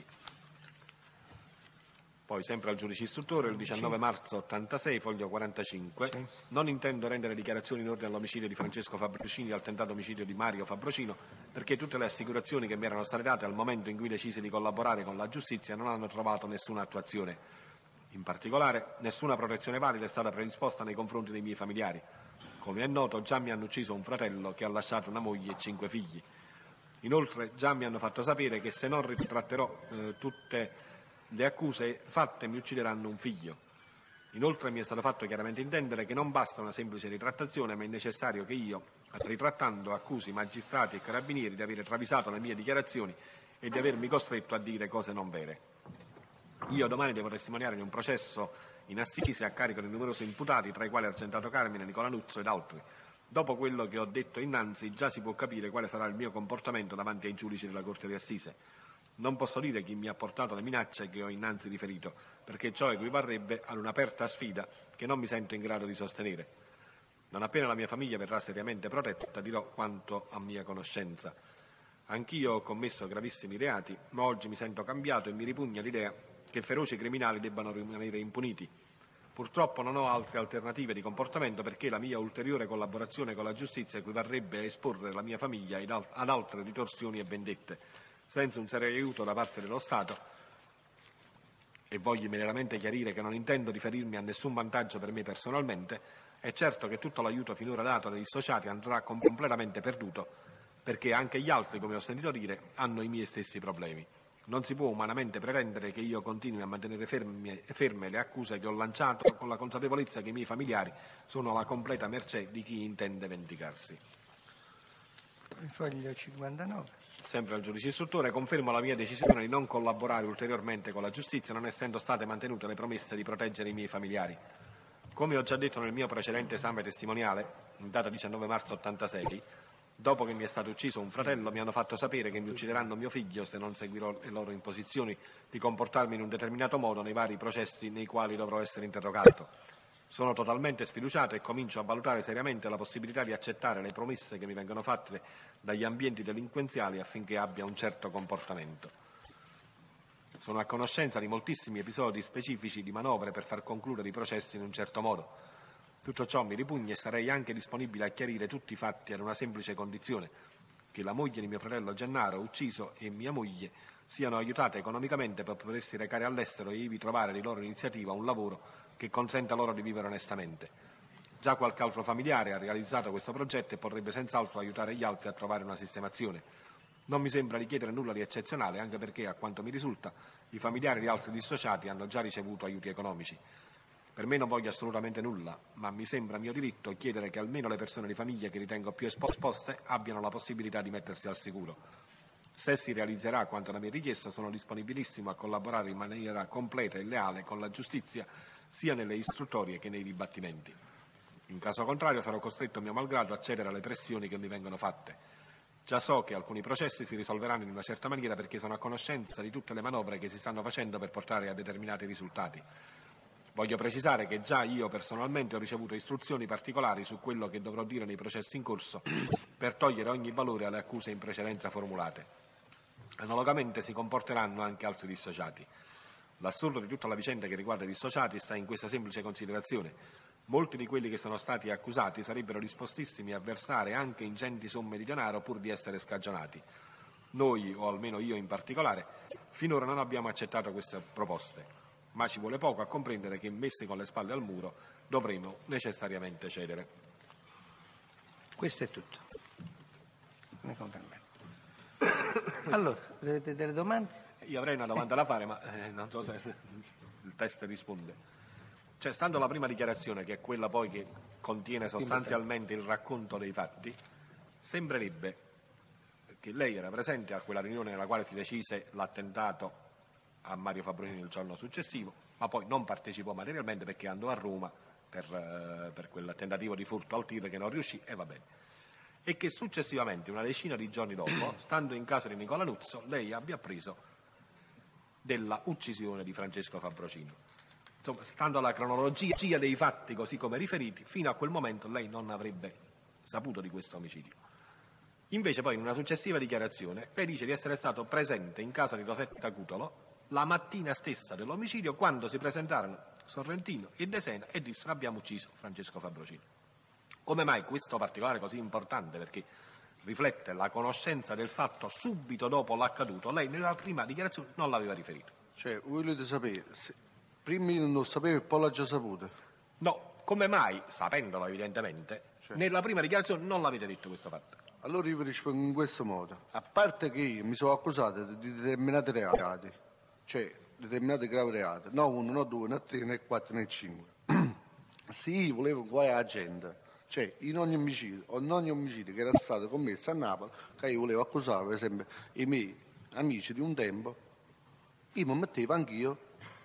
Poi, sempre al giudice istruttore, il 19 marzo 86, foglio 45, sì. Non intendo rendere dichiarazioni in ordine all'omicidio di Francesco Fabrocini e al tentato omicidio di Mario Fabrocino, perché tutte le assicurazioni che mi erano state date al momento in cui decisi di collaborare con la giustizia non hanno trovato nessuna attuazione. In particolare, nessuna protezione valida è stata predisposta nei confronti dei miei familiari. Come è noto, già mi hanno ucciso un fratello che ha lasciato una moglie e 5 figli. Inoltre, già mi hanno fatto sapere che se non ritratterò tutte le accuse fatte mi uccideranno un figlio. Inoltre mi è stato fatto chiaramente intendere che non basta una semplice ritrattazione, ma è necessario che io, ritrattando, accusi magistrati e carabinieri di aver travisato le mie dichiarazioni e di avermi costretto a dire cose non vere. Io domani devo testimoniare in un processo in assise a carico di numerosi imputati, tra i quali Argentato Carmine, Nicola Nuzzo ed altri. Dopo quello che ho detto innanzi, già si può capire quale sarà il mio comportamento davanti ai giudici della Corte di Assise. Non posso dire chi mi ha portato le minacce che ho innanzi riferito, perché ciò equivarrebbe ad un'aperta sfida che non mi sento in grado di sostenere. Non appena la mia famiglia verrà seriamente protetta, dirò quanto a mia conoscenza. Anch'io ho commesso gravissimi reati, ma oggi mi sento cambiato e mi ripugna l'idea che feroci criminali debbano rimanere impuniti. Purtroppo non ho altre alternative di comportamento perché la mia ulteriore collaborazione con la giustizia equivarrebbe a esporre la mia famiglia ad altre ritorsioni e vendette. Senza un serio aiuto da parte dello Stato, e voglio immediatamente chiarire che non intendo riferirmi a nessun vantaggio per me personalmente, è certo che tutto l'aiuto finora dato dai dissociati andrà completamente perduto, perché anche gli altri, come ho sentito dire, hanno i miei stessi problemi. Non si può umanamente pretendere che io continui a mantenere ferme le accuse che ho lanciato con la consapevolezza che i miei familiari sono alla completa mercé di chi intende vendicarsi. Il foglio 59. Sempre al giudice istruttore, confermo la mia decisione di non collaborare ulteriormente con la giustizia, non essendo state mantenute le promesse di proteggere i miei familiari. Come ho già detto nel mio precedente esame testimoniale, in data 19 marzo 86, dopo che mi è stato ucciso un fratello, mi hanno fatto sapere che mi uccideranno mio figlio se non seguirò le loro imposizioni di comportarmi in un determinato modo nei vari processi nei quali dovrò essere interrogato. Sono totalmente sfiduciato e comincio a valutare seriamente la possibilità di accettare le promesse che mi vengono fatte dagli ambienti delinquenziali affinché abbia un certo comportamento. Sono a conoscenza di moltissimi episodi specifici di manovre per far concludere i processi in un certo modo. Tutto ciò mi ripugna e sarei anche disponibile a chiarire tutti i fatti ad una semplice condizione: che la moglie di mio fratello Gennaro, ucciso, e mia moglie siano aiutate economicamente per potersi recare all'estero e ivi trovare di loro iniziativa un lavoro che consenta loro di vivere onestamente. Già qualche altro familiare ha realizzato questo progetto e potrebbe senz'altro aiutare gli altri a trovare una sistemazione. Non mi sembra di chiedere nulla di eccezionale, anche perché, a quanto mi risulta, i familiari di altri dissociati hanno già ricevuto aiuti economici. Per me non voglio assolutamente nulla, ma mi sembra mio diritto chiedere che almeno le persone di famiglia che ritengo più esposte abbiano la possibilità di mettersi al sicuro. Se si realizzerà quanto da me richiesto, sono disponibilissimo a collaborare in maniera completa e leale con la giustizia, sia nelle istruttorie che nei dibattimenti. In caso contrario sarò costretto a mio malgrado a cedere alle pressioni che mi vengono fatte. Già so che alcuni processi si risolveranno in una certa maniera perché sono a conoscenza di tutte le manovre che si stanno facendo per portare a determinati risultati. Voglio precisare che già io personalmente ho ricevuto istruzioni particolari su quello che dovrò dire nei processi in corso per togliere ogni valore alle accuse in precedenza formulate. Analogamente si comporteranno anche altri dissociati. L'assurdo di tutta la vicenda che riguarda i dissociati sta in questa semplice considerazione. Molti di quelli che sono stati accusati sarebbero dispostissimi a versare anche ingenti somme di denaro pur di essere scagionati. Noi, o almeno io in particolare, finora non abbiamo accettato queste proposte, ma ci vuole poco a comprendere che, messi con le spalle al muro, dovremo necessariamente cedere. Questo è tutto. Ne confermate. Allora, delle domande? Io avrei una domanda da fare, ma non so se il test risponde. Cioè, stando alla prima dichiarazione, che è quella poi che contiene sostanzialmente il racconto dei fatti, sembrerebbe che lei era presente a quella riunione nella quale si decise l'attentato a Mario Fabbrosini il giorno successivo, ma poi non partecipò materialmente perché andò a Roma per quel tentativo di furto al tir che non riuscì e va bene. E che successivamente, una decina di giorni dopo, stando in casa di Nicola Nuzzo, lei abbia appreso della uccisione di Francesco Fabbrosino. Insomma, stando alla cronologia dei fatti così come riferiti, fino a quel momento lei non avrebbe saputo di questo omicidio. Invece poi in una successiva dichiarazione lei dice di essere stato presente in casa di Rosetta Cutolo la mattina stessa dell'omicidio, quando si presentarono Sorrentino e De Sena e dissero: abbiamo ucciso Francesco Fabbrosino. Come mai questo particolare così importante? Perché riflette la conoscenza del fatto subito dopo l'accaduto. Lei nella prima dichiarazione non l'aveva riferito. Cioè, voi volete sapere, prima io non lo sapevo e poi l'ho già saputo. No, come mai, sapendolo evidentemente, nella prima dichiarazione non l'avete detto questo fatto? Allora io vi rispondo in questo modo. A parte che io mi sono accusato di determinati reati, cioè determinati gravi reati, no 1, no 2, no 3, né 4, né 5. Se io volevo guai alla gente, cioè in ogni omicidio che era stato commesso a Napoli, che io volevo accusare per esempio i miei amici di un tempo, io mi mettevo anch'io,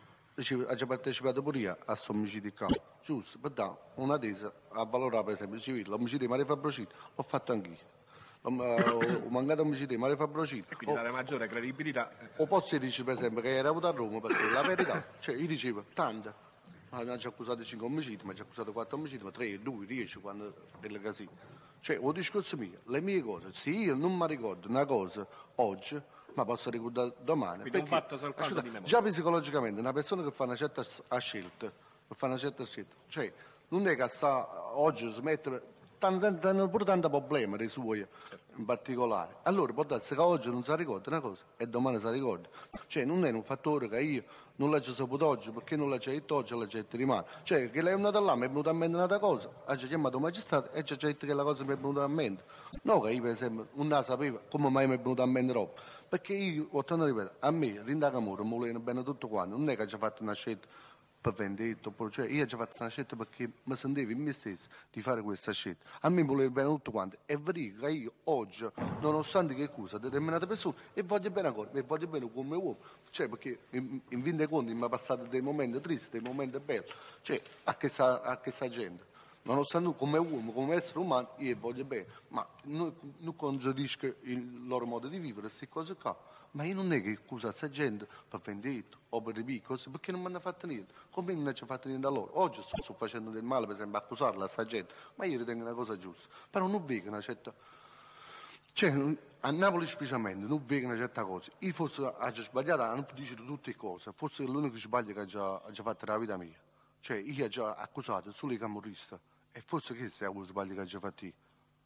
ho già partecipato pure io a questo omicidio qua, giusto, per dare una tesa a valorare per esempio civile, l'omicidio di Mario Fabbrosino l'ho fatto anch'io. Ho mancato omicidio di Mario Fabbrosino. E quindi dare maggiore credibilità. O posso dire per esempio che era avuto a Roma, perché la verità, cioè io dicevo, tanto, mi hanno già accusato 5 omicidi, mi hanno già accusato 4 omicidi, ma 3, 2, 10, quando delle casine. Cioè, il discorso mio, le mie cose, se io non mi ricordo una cosa oggi, ma posso ricordare domani. Quindi perché, un fatto soltanto di memoria. già psicologicamente, una persona che fa una certa scelta, cioè, non è che sta oggi smette, hanno pure tanti problemi dei suoi in particolare. Allora può darsi che oggi non si ricorda una cosa e domani si ricorda. Cioè non è un fattore che io non l'ho già saputo oggi, perché non l'ho già detto oggi, l'ho già detto rimane. Cioè che lei è andata là, mi è venuta a mente una cosa, ha già chiamato il magistrato e ci ha già detto che la cosa mi è venuta a mente. No che io per esempio non la sapevo, come mai mi è venuta a mente troppo. Perché io, torno a ripetere, a me, Rindaca Muro, mi volevano bene tutto quanto, non è che ho già fatto una scelta per vendetta, cioè io ho già fatto una scelta perché mi sentivo in me stesso di fare questa scelta. A me voleva bene tutto quanto. È vero che io oggi, nonostante che accusa determinate persone, e voglio bene ancora, e voglio bene come uomo, cioè perché in fin dei conti mi ha passato dei momenti tristi, dei momenti belli, cioè a questa gente. Nonostante come uomo, come essere umano, io voglio bene, ma non contraddisco il loro modo di vivere, queste cose qua. Ma io non è che accuso questa gente per vendetta o per ripicco, cose, perché non mi hanno fatto niente. Come non ci ho fatto niente a loro? Oggi sto facendo del male, per esempio, accusarla a questa gente, ma io ritengo una cosa giusta. Però non vedo una certa... Cioè, a Napoli specialmente, non vedo una certa cosa. Io forse ho già sbagliato a non dire tutte le cose, forse è l'unico sbaglio che ho già fatto nella vita mia. Cioè, io ho già accusato solo i camorristi, e forse questo è lo sbaglio che ho già fatto io.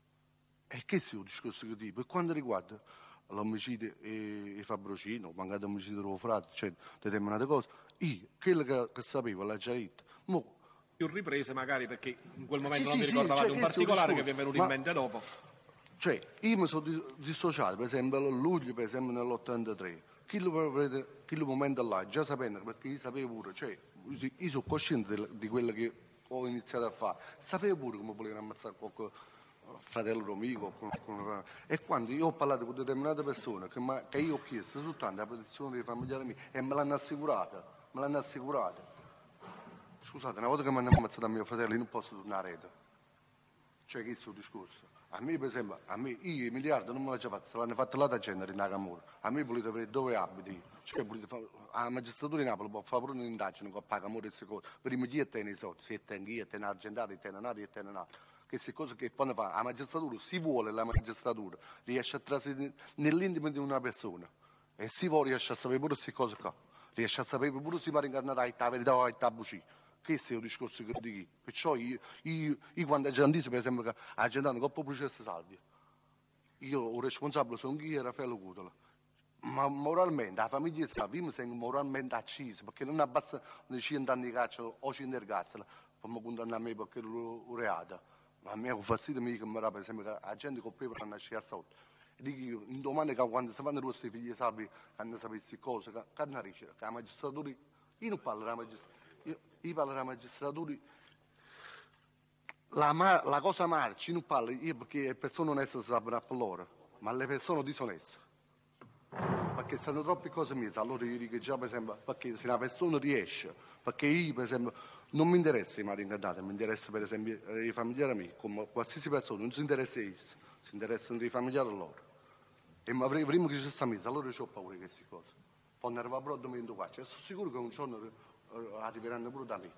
E questo è il discorso che dico. Per quanto riguarda l'omicidio e Fabbrosino, mancato omicidio del frate, cioè determinate cose, io, quello che sapevo, l'ho già detto. Più riprese magari perché in quel momento non vi ricordavate un particolare che vi è venuto in mente dopo. Cioè, io mi sono dissociato, per esempio, a luglio, per esempio, nell'83. Quel momento là, già sapendo, perché io sapevo pure, cioè, io sono cosciente di quello che ho iniziato a fare. Sapevo pure come volevano ammazzare qualche fratello amico, e quando io ho parlato con determinate persone che io ho chiesto soltanto la protezione dei familiari miei e me l'hanno assicurata. Scusate, una volta che mi hanno ammazzato a mio fratello io non posso tornare a rete. Cioè, questo è il discorso. A me, per esempio, io i miliardi non me l'ho già fatto, se l'hanno fatto là da genere in Nakamura. A me volete vedere dove abiti. Cioè, la magistratura di Napoli può fare pure un'indagine con Pagamore e queste cose. Prima chi tiene i soldi, se tiene io, tiene argentato, tiene nato, tiene nato. Queste cose che poi fa la magistratura, si vuole la magistratura, riesce a trasferire nell'intimo di una persona. E si vuole riesce a sapere pure queste cose qua. Riesce a sapere pure se pare ingannare la verità o la bugia. Questo è il discorso che dico. Perciò io quando aggiantissi, per esempio, che aggiantando coppa processo salvia, io il responsabile sono io e Raffaele Cutola. Ma moralmente, la famiglia scava, io mi sento moralmente accisa, perché non abbassa 100 anni di carcere o 100 ergastolo, per mi condannare a me perché lo reata. Ma a me è un fastidio che mi dà, per esempio, che la gente con pepe non nasce a sotto. Dico io, in domani che quando si fanno questi figli salvi, quando sapessi cose, che non riesce, che la magistratura, io non parlo della magistratura. Io parlo della magistratura, la cosa marcia, io non parlo, io perché le persone oneste si sapranno per loro, ma le persone disoneste. Perché stanno troppe cose in mezzo, allora io dico già per esempio, perché se una persona riesce, perché io per esempio non mi interessa i maringandati, mi interessa per esempio i familiari miei, come qualsiasi persona, non si interessa di essi, si interessano dei familiari loro. E ma prima che ci sta in mezzo, allora io ho paura di queste cose. Poi ne arriva proprio a qua, cioè, sono sicuro che un giorno arriveranno pure da me.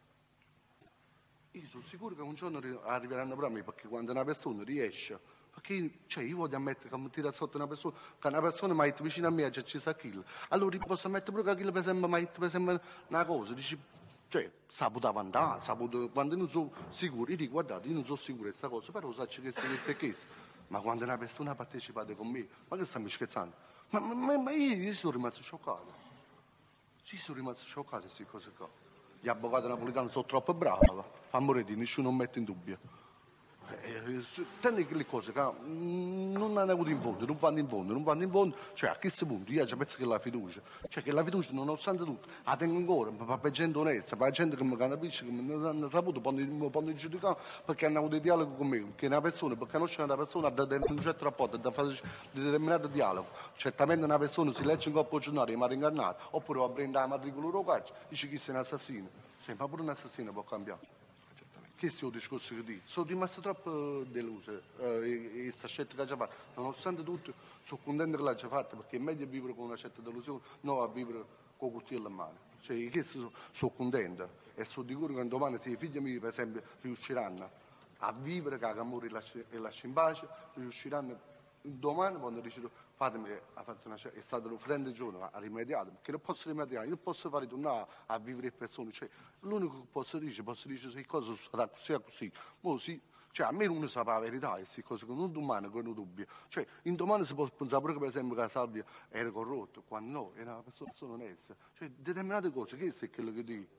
Io sono sicuro che un giorno arriveranno pure a me, perché quando una persona riesce, perché io voglio ammettere che mi tira sotto una persona, che una persona mi ha detto vicino a me, già ci sa kill. Allora io posso ammettere pure che chi per esempio mi ha detto per esempio una cosa, dici, cioè, saputo andare, quando non sono sicuro, io dico guardate, io non sono sicuro di questa cosa, però so che questo è questo. Ma quando una persona ha partecipato con me, ma che stiamo scherzando? Ma io sono rimasto scioccato. Ci sono rimasto scioccato queste cose qua. Gli avvocati napoletani sono troppo bravi, amore, nessuno non mette in dubbio. Tende che le cose che non hanno avuto in fondo, non vanno in fondo, cioè a questo punto io già penso che la fiducia, cioè che la fiducia nonostante tutto, la tengo ancora, per gente onesta, per gente che mi capisce, che mi hanno saputo, poi giudicare perché hanno avuto dialogo con me, perché una persona, per conoscere una persona ha un certo rapporto, da fare determinato dialogo, certamente una persona si legge in coppa giornale, ma ingannata, oppure va a prendere la matricola Eurocaccia, dice che sei un assassino, sì, ma pure un assassino può cambiare. Questo è il discorso che dico. Sono rimasto troppo deluso e questa scelta che ha già fatto. Nonostante tutto, sono contento che l'ha già fatta perché è meglio vivere con una certa delusione, non a vivere con il coltello in mano. Cioè, questo sono contento e sono sicuro che domani se i figli miei, per esempio, riusciranno a vivere, che amore e lascia in pace, riusciranno domani quando dicono fatemi, è stato un frente giorno, ha rimediato, perché non posso rimediare, io non posso fare tornare a vivere le persone, cioè, l'unico che posso dire se cose sono state così, cioè almeno uno sa la verità, queste cose che non domani che non dubbio, cioè in domani si può pensare pure che per esempio che la Salvia era corrotto, quando no, era una persona onesta, cioè determinate cose, questo è quello che dico.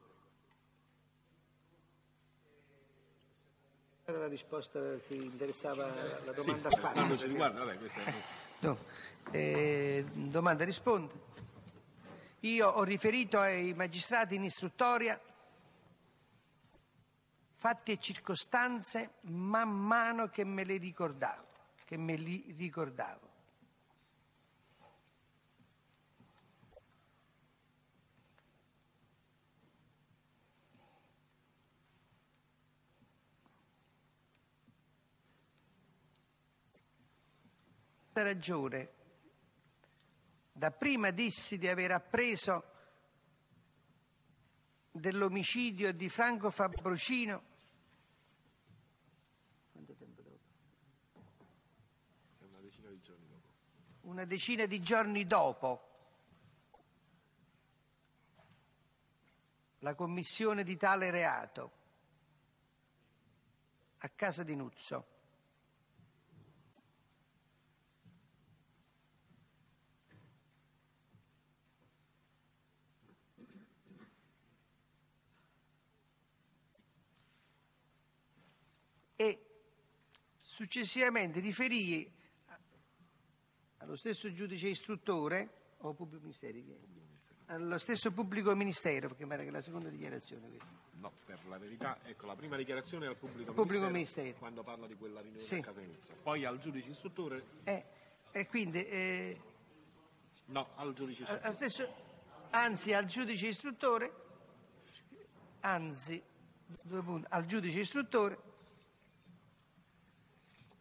Era la risposta che interessava la domanda fatta. Quando ci riguarda, vabbè, questa è... No. Domanda risponde. Io ho riferito ai magistrati in istruttoria fatti e circostanze man mano che me li ricordavo. Ragione, dapprima dissi di aver appreso dell'omicidio di Franco Fabrocino. Quanto tempo dopo? Una decina di giorni dopo. Una decina di giorni dopo la commissione di tale reato a casa di Nuzzo. E successivamente riferì allo stesso giudice istruttore o pubblico ministero, allo stesso pubblico ministero, perché mi pare che è la seconda dichiarazione questa. No, per la verità, ecco, la prima dichiarazione è al pubblico ministero quando parla di quella riunione sì. A casa Nuzzo. Poi al giudice istruttore... E quindi... no, al giudice istruttore. Al giudice istruttore, al giudice istruttore,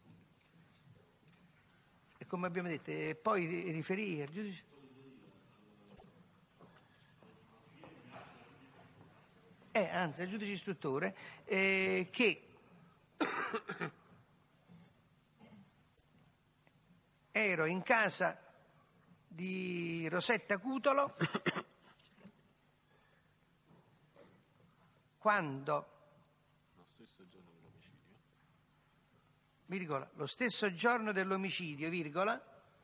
come abbiamo detto, e poi riferì al giudice. Anzi, al giudice istruttore che ero in casa di Rosetta Cutolo quando virgola, lo stesso giorno dell'omicidio, virgola,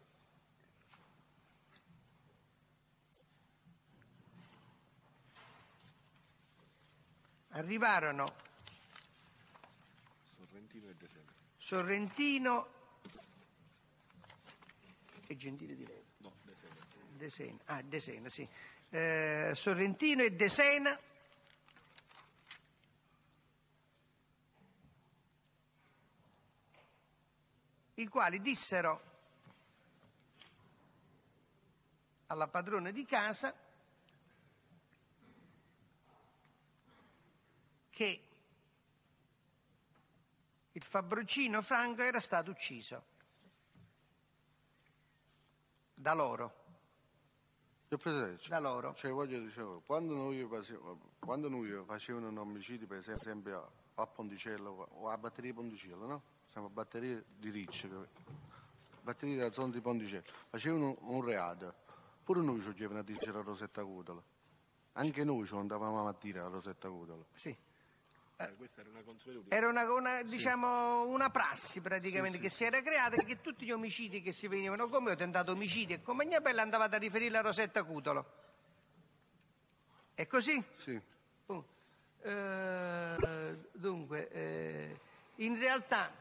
arrivarono Sorrentino e Gentile di lei. No, De Sena. De Sena, sì. Sorrentino e De Sena i quali dissero alla padrona di casa che il Fabrocino Franco era stato ucciso da loro. Da loro. Cioè, dicevo, quando noi facevamo un omicidio, per esempio a Ponticello o a batteria Ponticello, no? Siamo a batteria di Ricci, batteria della zona di Ponticello, facevano un reato, pure noi ci chiedevano a dire la Rosetta Cutolo, anche noi ci andavamo a dire la Rosetta Cutolo. Sì. Questa era una consuetudine. Era diciamo, una prassi praticamente che si era creata, che tutti gli omicidi che si venivano come ho tentato omicidio e compagnia bella andavate a riferire a Rosetta Cutolo. È così? Sì. Dunque, in realtà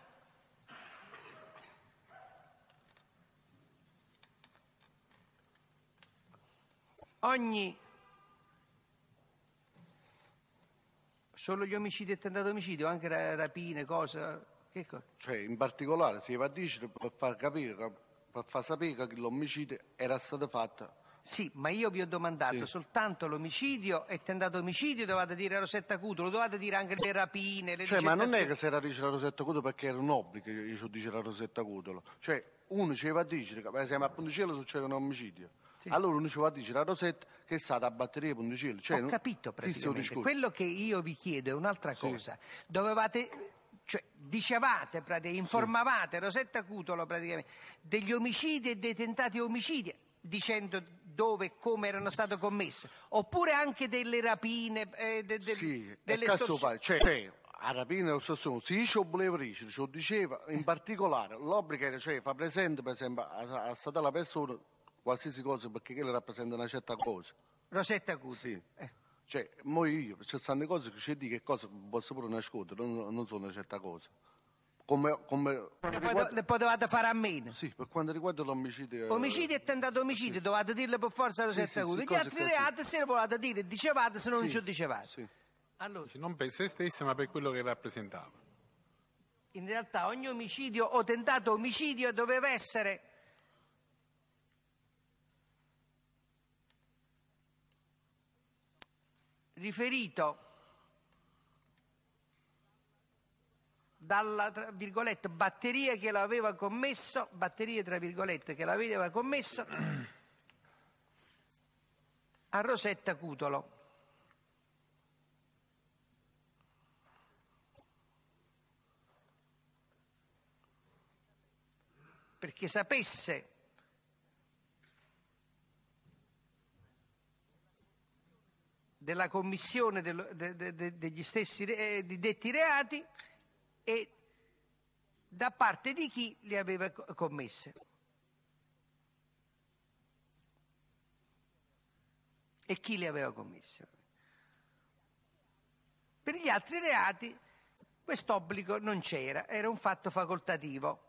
solo gli omicidi e tentato omicidio, anche rapine, cose, che cosa? Cioè, in particolare si va a dire per far capire, per far sapere che l'omicidio era stato fatto. Sì, ma io vi ho domandato soltanto l'omicidio e tentato omicidio, dovete dire Rosetta Cutolo, dovete dire anche le rapine, le ma non è che se era dice la Rosetta Cutolo perché era un obbligo che io dice la Rosetta Cutolo. Cioè, uno ci va a dire che per esempio a Ponticello succede un omicidio. Sì. Allora uno ci va a dire la Rosetta che è stata a batteria Ponticello. Cioè, ho capito praticamente. Quello che io vi chiedo è un'altra cosa. Dovevate... Cioè, dicevate, informavate Rosetta Cutolo praticamente degli omicidi e dei tentati omicidi, dicendo dove e come erano state commesse, oppure anche delle rapine, delle estorsioni. Cioè, a rapina e l'estorsione, se io ci volevo dire, ci lo diceva, in particolare, l'obbligo era, fa presente, per esempio, a stata la persona, qualsiasi cosa, perché che le rappresenta una certa cosa. Rosetta Cutolo. Sì. Cioè, ci stanno cose che ci dico che cose posso pure nascondere, non sono una certa cosa. Le potevate fare a meno. Sì, per quanto riguarda l'omicidio. Omicidio e tentato omicidio, dovete dirle per forza Rosetta Cutolo. Gli altri reati se ne volete dire, dicevate, se non ci dicevate. Sì. Allora, non per se stessa, ma per quello che rappresentava. In realtà ogni omicidio o tentato omicidio doveva essere riferito dalla, tra virgolette, batteria che l'aveva commesso, a Rosetta Cutolo. Perché sapesse della commissione degli stessi di detti reati e da parte di chi li aveva commesse. E chi li aveva commesse. Per gli altri reati quest'obbligo non c'era, era un fatto facoltativo.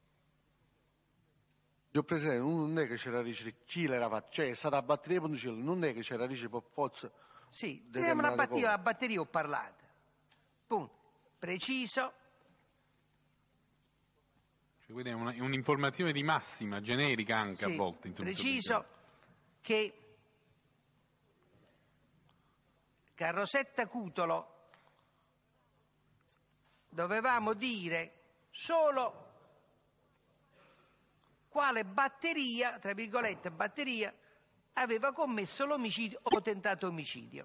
Io Presidente, non è che c'era dice chi l'era fatto, cioè è stata a batteria Ponticello, non è che c'era dice per forza. Sì, la batteria ho parlato. Punto. Preciso. Cioè, quindi è un'informazione di massima, generica anche a volte. Insomma, preciso che a Rosetta Cutolo dovevamo dire solo quale batteria, tra virgolette batteria, aveva commesso l'omicidio o tentato omicidio,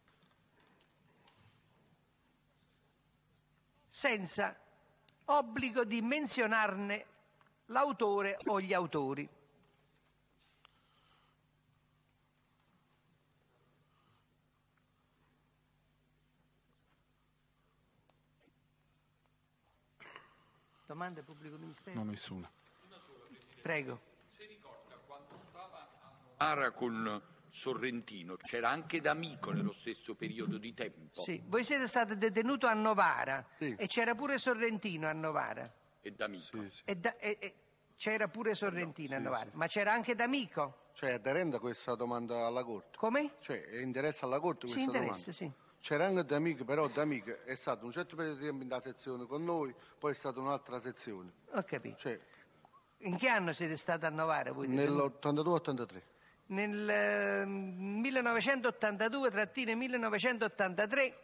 senza obbligo di menzionarne l'autore o gli autori. Domande pubblico ministero? No, nessuna. Prego. Si ricorda quando stava a Novara con Sorrentino, c'era anche D'Amico nello stesso periodo di tempo? Sì, voi siete stato detenuto a Novara Sì. e c'era pure Sorrentino a Novara. E D'Amico? Sì, sì. E c'era pure Sorrentino a Novara, ma c'era anche D'Amico. Cioè, è aderente a questa domanda alla Corte? Come? Cioè, è interessa alla Corte Sì, questa interessa, domanda? sì. C'era anche D'Amico, però D'Amico è stato un certo periodo di tempo in una sezione con noi, poi è stata un'altra sezione. Ho capito. Cioè, In che anno siete stato a Novara voi? nell'82-83. Nel 1982-1983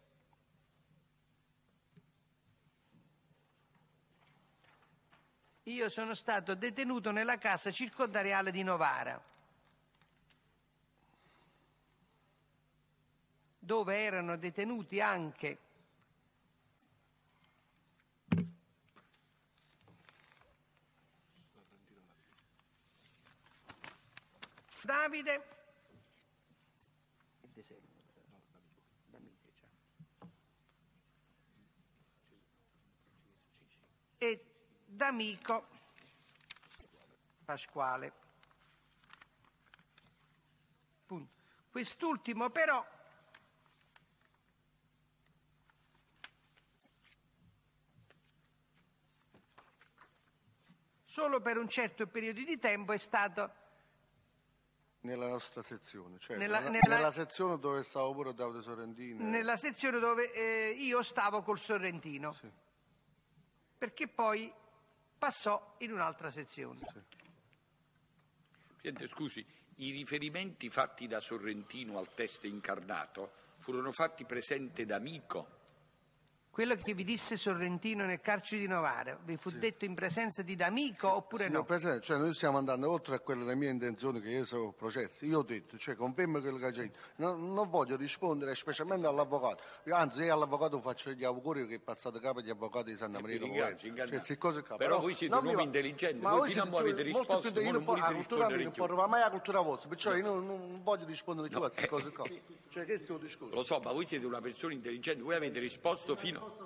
io sono stato detenuto nella casa circondariale di Novara, dove erano detenuti anche Davide e D'Amico Pasquale. Punto. Quest'ultimo però solo per un certo periodo di tempo è stato Nella nostra sezione, cioè Nella- nella sezione dove stavo pure Davide Sorrentino. nella sezione dove io stavo col Sorrentino, Sì. perché poi passò in un'altra sezione. Sente, scusi, i riferimenti fatti da Sorrentino al testo incarnato furono fatti presente D'Amico? Quello che vi disse Sorrentino nel carcere di Novara, vi fu detto in presenza di D'Amico oppure Signor no? Presidente, cioè noi stiamo andando oltre a quelle le mie intenzioni che io sono processi. Io ho detto, cioè confermo quello che ha detto. Non voglio rispondere specialmente all'avvocato. Anzi, io all'avvocato faccio gli auguri che è passato capo agli avvocati di Santa Maria Vi Capua ringrazio, Veneto. ingannato. Cioè, cose qua. Però voi siete non un mi uomo va- intelligente, ma voi voi fino a siete mo' avete molto risposto, più mo' non volete la cultura mia rispondere non più. parla mai alla cultura vostra, perciò io non voglio rispondere più a queste cose qua. Cioè, che sto discorso? Lo so, ma voi siete una persona intelligente, voi avete risposto fino...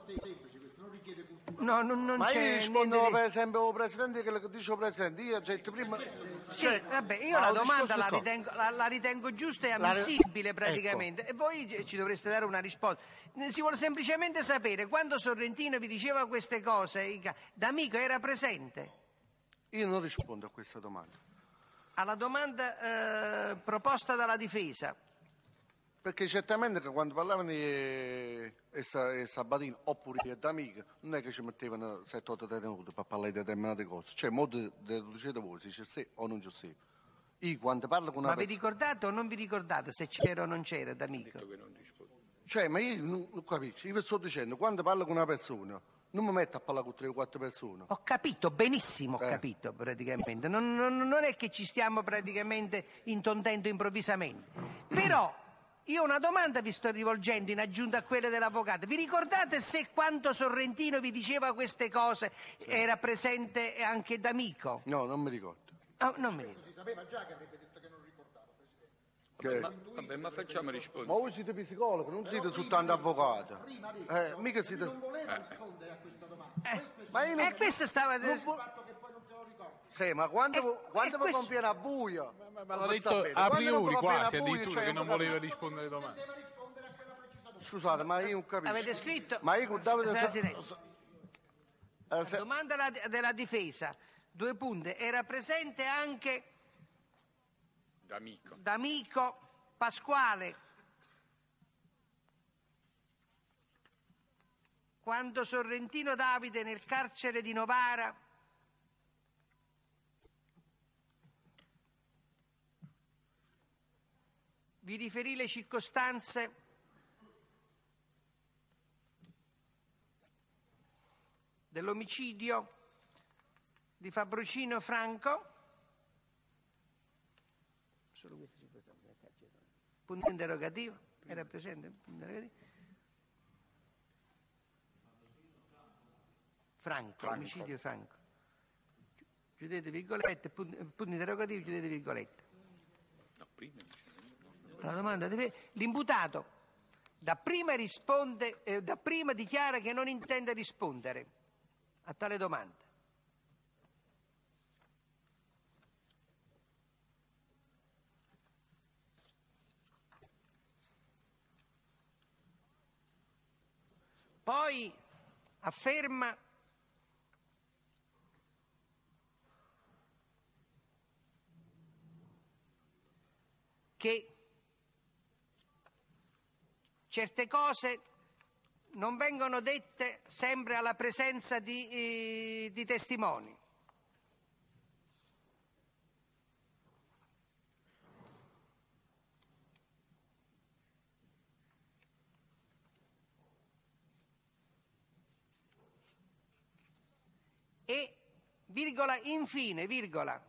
No, non Ma io c'è rispondo niente per esempio al Presidente che dice Presidente, io ho detto prima... Sì, vabbè, io ma la ho domanda la discorso ritengo, la ritengo giusta e ammissibile praticamente, e voi ci dovreste dare una risposta. Si vuole semplicemente sapere, quando Sorrentino vi diceva queste cose, D'Amico era presente? Io non rispondo a questa domanda. Alla domanda proposta dalla difesa, Perché certamente che quando parlavano di Sabatino oppure di D'Amico non è che ci mettevano 7-8 detenuti per parlare di determinate cose. Cioè, molto deducete voi se c'è sé o non c'è sé. Io quando parlo con una ma vi persona... ricordate o non vi ricordate se c'era o non c'era D'Amico? Detto che non rispondo. Cioè, ma io non capisco. Io vi sto dicendo, quando parlo con una persona, non mi metto a parlare con 3 o 4 persone. Ho capito, benissimo ho capito praticamente, non è che ci stiamo praticamente intondendo improvvisamente, però io una domanda vi sto rivolgendo in aggiunta a quelle dell'avvocato. Vi ricordate se quando Sorrentino vi diceva queste cose era presente anche D'Amico? No, non mi ricordo. Ah, non mi ricordo. Si sapeva già che avrebbe detto che non ricordava, Presidente. Vabbè, ma facciamo Ma rispondere. voi siete psicologo, non siete soltanto avvocato. Mica siete... Non voleva rispondere a questa domanda. Ma io non... Questo stava... Il fatto che poi non se lo ricorda. Sì, ma quando vi questo- conviene a buio... Ma l'ha detto a priori quasi, addirittura che non voleva rispondere alle domande. Deve rispondere a quella precisa domanda. Scusate, ma io non capisco. Avete scritto? Ma io con Davide... State silenzio. se- Domanda della difesa, 2 punti. Era presente anche D'Amico. D'Amico Pasquale quando Sorrentino Davide nel carcere di Novara vi riferì le circostanze dell'omicidio di Fabrocino Franco. Solo questo ci può stare. Punto interrogativo. Era presente? Punto interrogativo. Franco, omicidio Franco. Chiudete virgolette, punto interrogativo, chiudete virgolette. No, prima. La domanda l'imputato dapprima dichiara che non intende rispondere a tale domanda. Poi afferma che certe cose non vengono dette sempre alla presenza di testimoni. E, virgola, infine, virgola,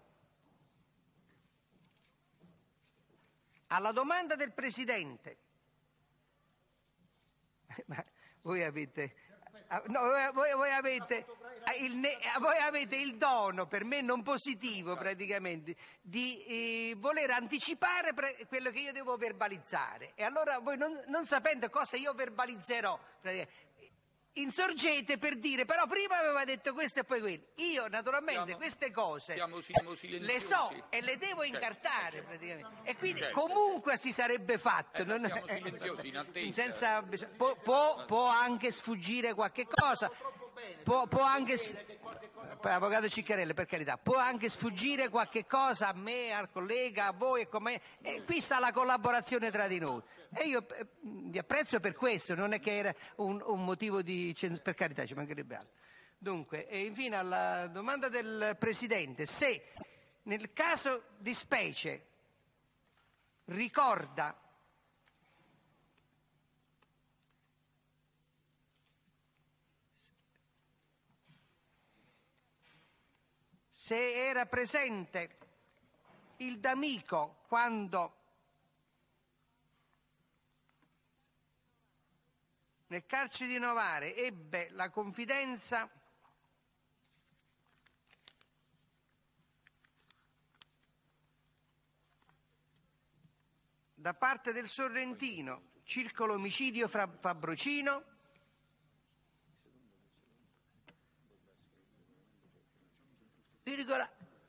alla domanda del Presidente, ma voi avete il dono, per me non positivo praticamente, di voler anticipare quello che io devo verbalizzare. E allora voi non sapendo cosa io verbalizzerò, insorgete per dire però prima aveva detto questo e poi quello. Io naturalmente queste cose le so e le devo incartare praticamente, e quindi comunque si sarebbe fatto. Siamo silenziosi in Senza, attesa. può anche sfuggire qualche cosa, può anche, avvocato Ciccarelli, per carità, può anche sfuggire qualche cosa a me, al collega, a voi, e qui sta la collaborazione tra di noi. E io vi apprezzo per questo, non è che era un motivo di per carità, ci mancherebbe altro. Dunque, e infine alla domanda del Presidente, se nel caso di specie ricorda se era presente il D'Amico quando nel carcere di Novare ebbe la confidenza da parte del Sorrentino circa l'omicidio Fabrocino, virgola,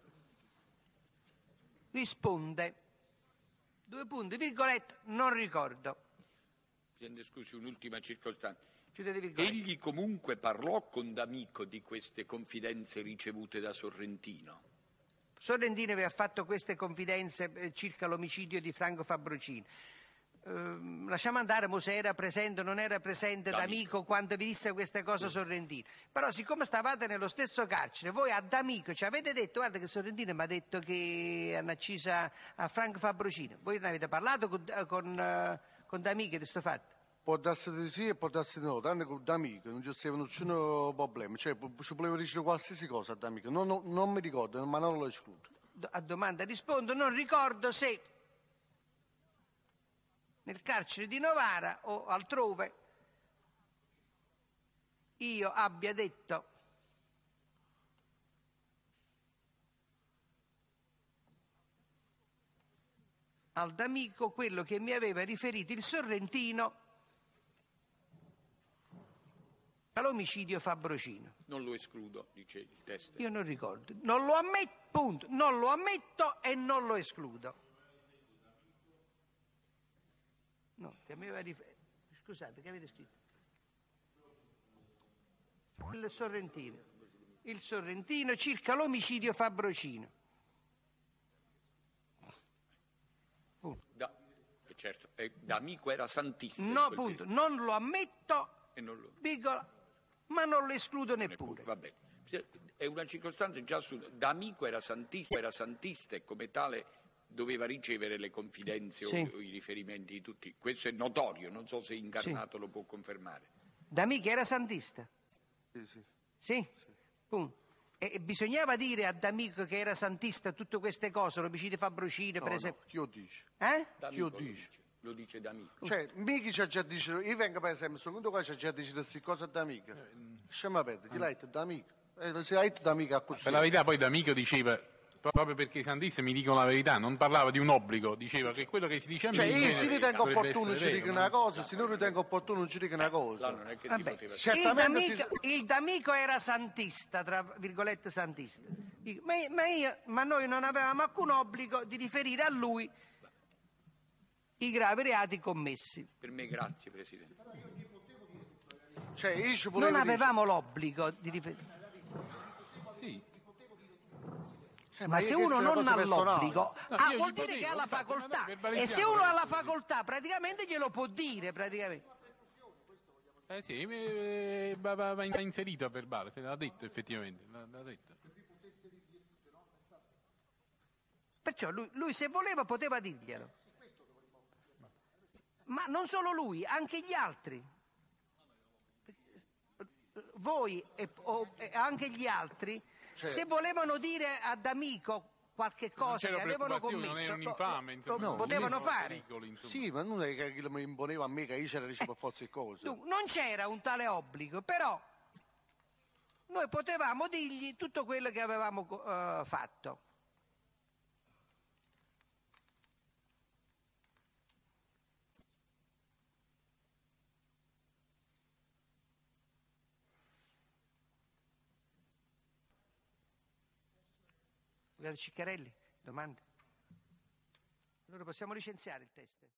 risponde, due punti, virgolette, non ricordo. Presidente, scusi, un'ultima circostanza. Chiudete Egli comunque parlò con D'Amico di queste confidenze ricevute da Sorrentino. Sorrentino aveva fatto queste confidenze circa l'omicidio di Franco Fabrocino. Lasciamo andare se era presente o non era presente D'Amico quando vi disse queste cose Sorrentino. Però siccome stavate nello stesso carcere, voi a D'Amico ci avete detto: guarda che Sorrentino mi ha detto che hanno acciso a Franco Fabrocino. Voi ne avete parlato con D'Amico di questo fatto? Può darsi di sì e può darsi di no, tanto con D'Amico non ci sia nessun problema, cioè ci voleva dire qualsiasi cosa a D'Amico, non mi ricordo, ma non lo escludo. A domanda rispondo: non ricordo se nel carcere di Novara o altrove io abbia detto al D'Amico quello che mi aveva riferito il Sorrentino all'omicidio Fabrocino. Non lo escludo, dice il testo. Io non ricordo, non lo ammetto, punto, non lo ammetto e non lo escludo. No, che aveva scusate, che avete scritto? Il Sorrentino circa l'omicidio Fabrocino. Certo, D'Amico era santista. No, punto, non lo ammetto, virgola, ma non lo escludo neppure. Va bene. È una circostanza già D'Amico era santista e come tale doveva ricevere le confidenze o i riferimenti di tutti. Questo è notorio, non so se Incarnato lo può confermare. D'Amico era santista? Sì. Sì? Punto. E bisognava dire a D'Amico che era santista tutte queste cose, l'omicidio Fabrocini, per esempio. No, chi lo dice? D'Amico Chi lo dice? Lo dice D'Amico. Cioè, mica c'è già dice, io vengo per esempio, secondo qua c'è già dice queste cose d'amica. Scema perde, chi l'ha detto d'amico? Se l'ha detto d'amica a così. Per la verità poi D'Amico diceva, proprio perché i santisti mi dicono la verità, non parlava di un obbligo, diceva che quello che si dice a me... Cioè, io se ritengo dovrebbe opportuno essere ci dico vero, una cosa, se non ritengo opportuno ci dico una cosa. Non è che si Vabbè, poteva... Certamente il D'Amico era santista, tra virgolette santista. Ma noi non avevamo alcun obbligo di riferire a lui i gravi reati commessi. Per me grazie, Presidente. Cioè, io ci volevo Non dire- avevamo l'obbligo di riferire. Sì. Cioè, Ma io se che uno sono non cose ha personali. l'obbligo, No, io vuol gli dire potevo, che ha la infatti, facoltà. ma noi E verbalizziamo se uno ha la questo, sì. facoltà, praticamente glielo può dire, praticamente. Sì, va inserito a verbale, l'ha detto effettivamente, l'ha detto. Perciò lui se voleva poteva dirglielo. Ma non solo lui, anche gli altri. Voi e anche gli altri, se volevano dire ad D'Amico qualche cosa che c'era avevano preoccupazione, non commesso, era un infame, insomma, lo potevano non c'era fare. pericolo, insomma. Sì, ma non è che mi imponeva a me che io c'era dice per forza di cose. Dunque, non c'era un tale obbligo, però noi potevamo dirgli tutto quello che avevamo fatto. Ciccarelli, domande? Allora possiamo licenziare il test.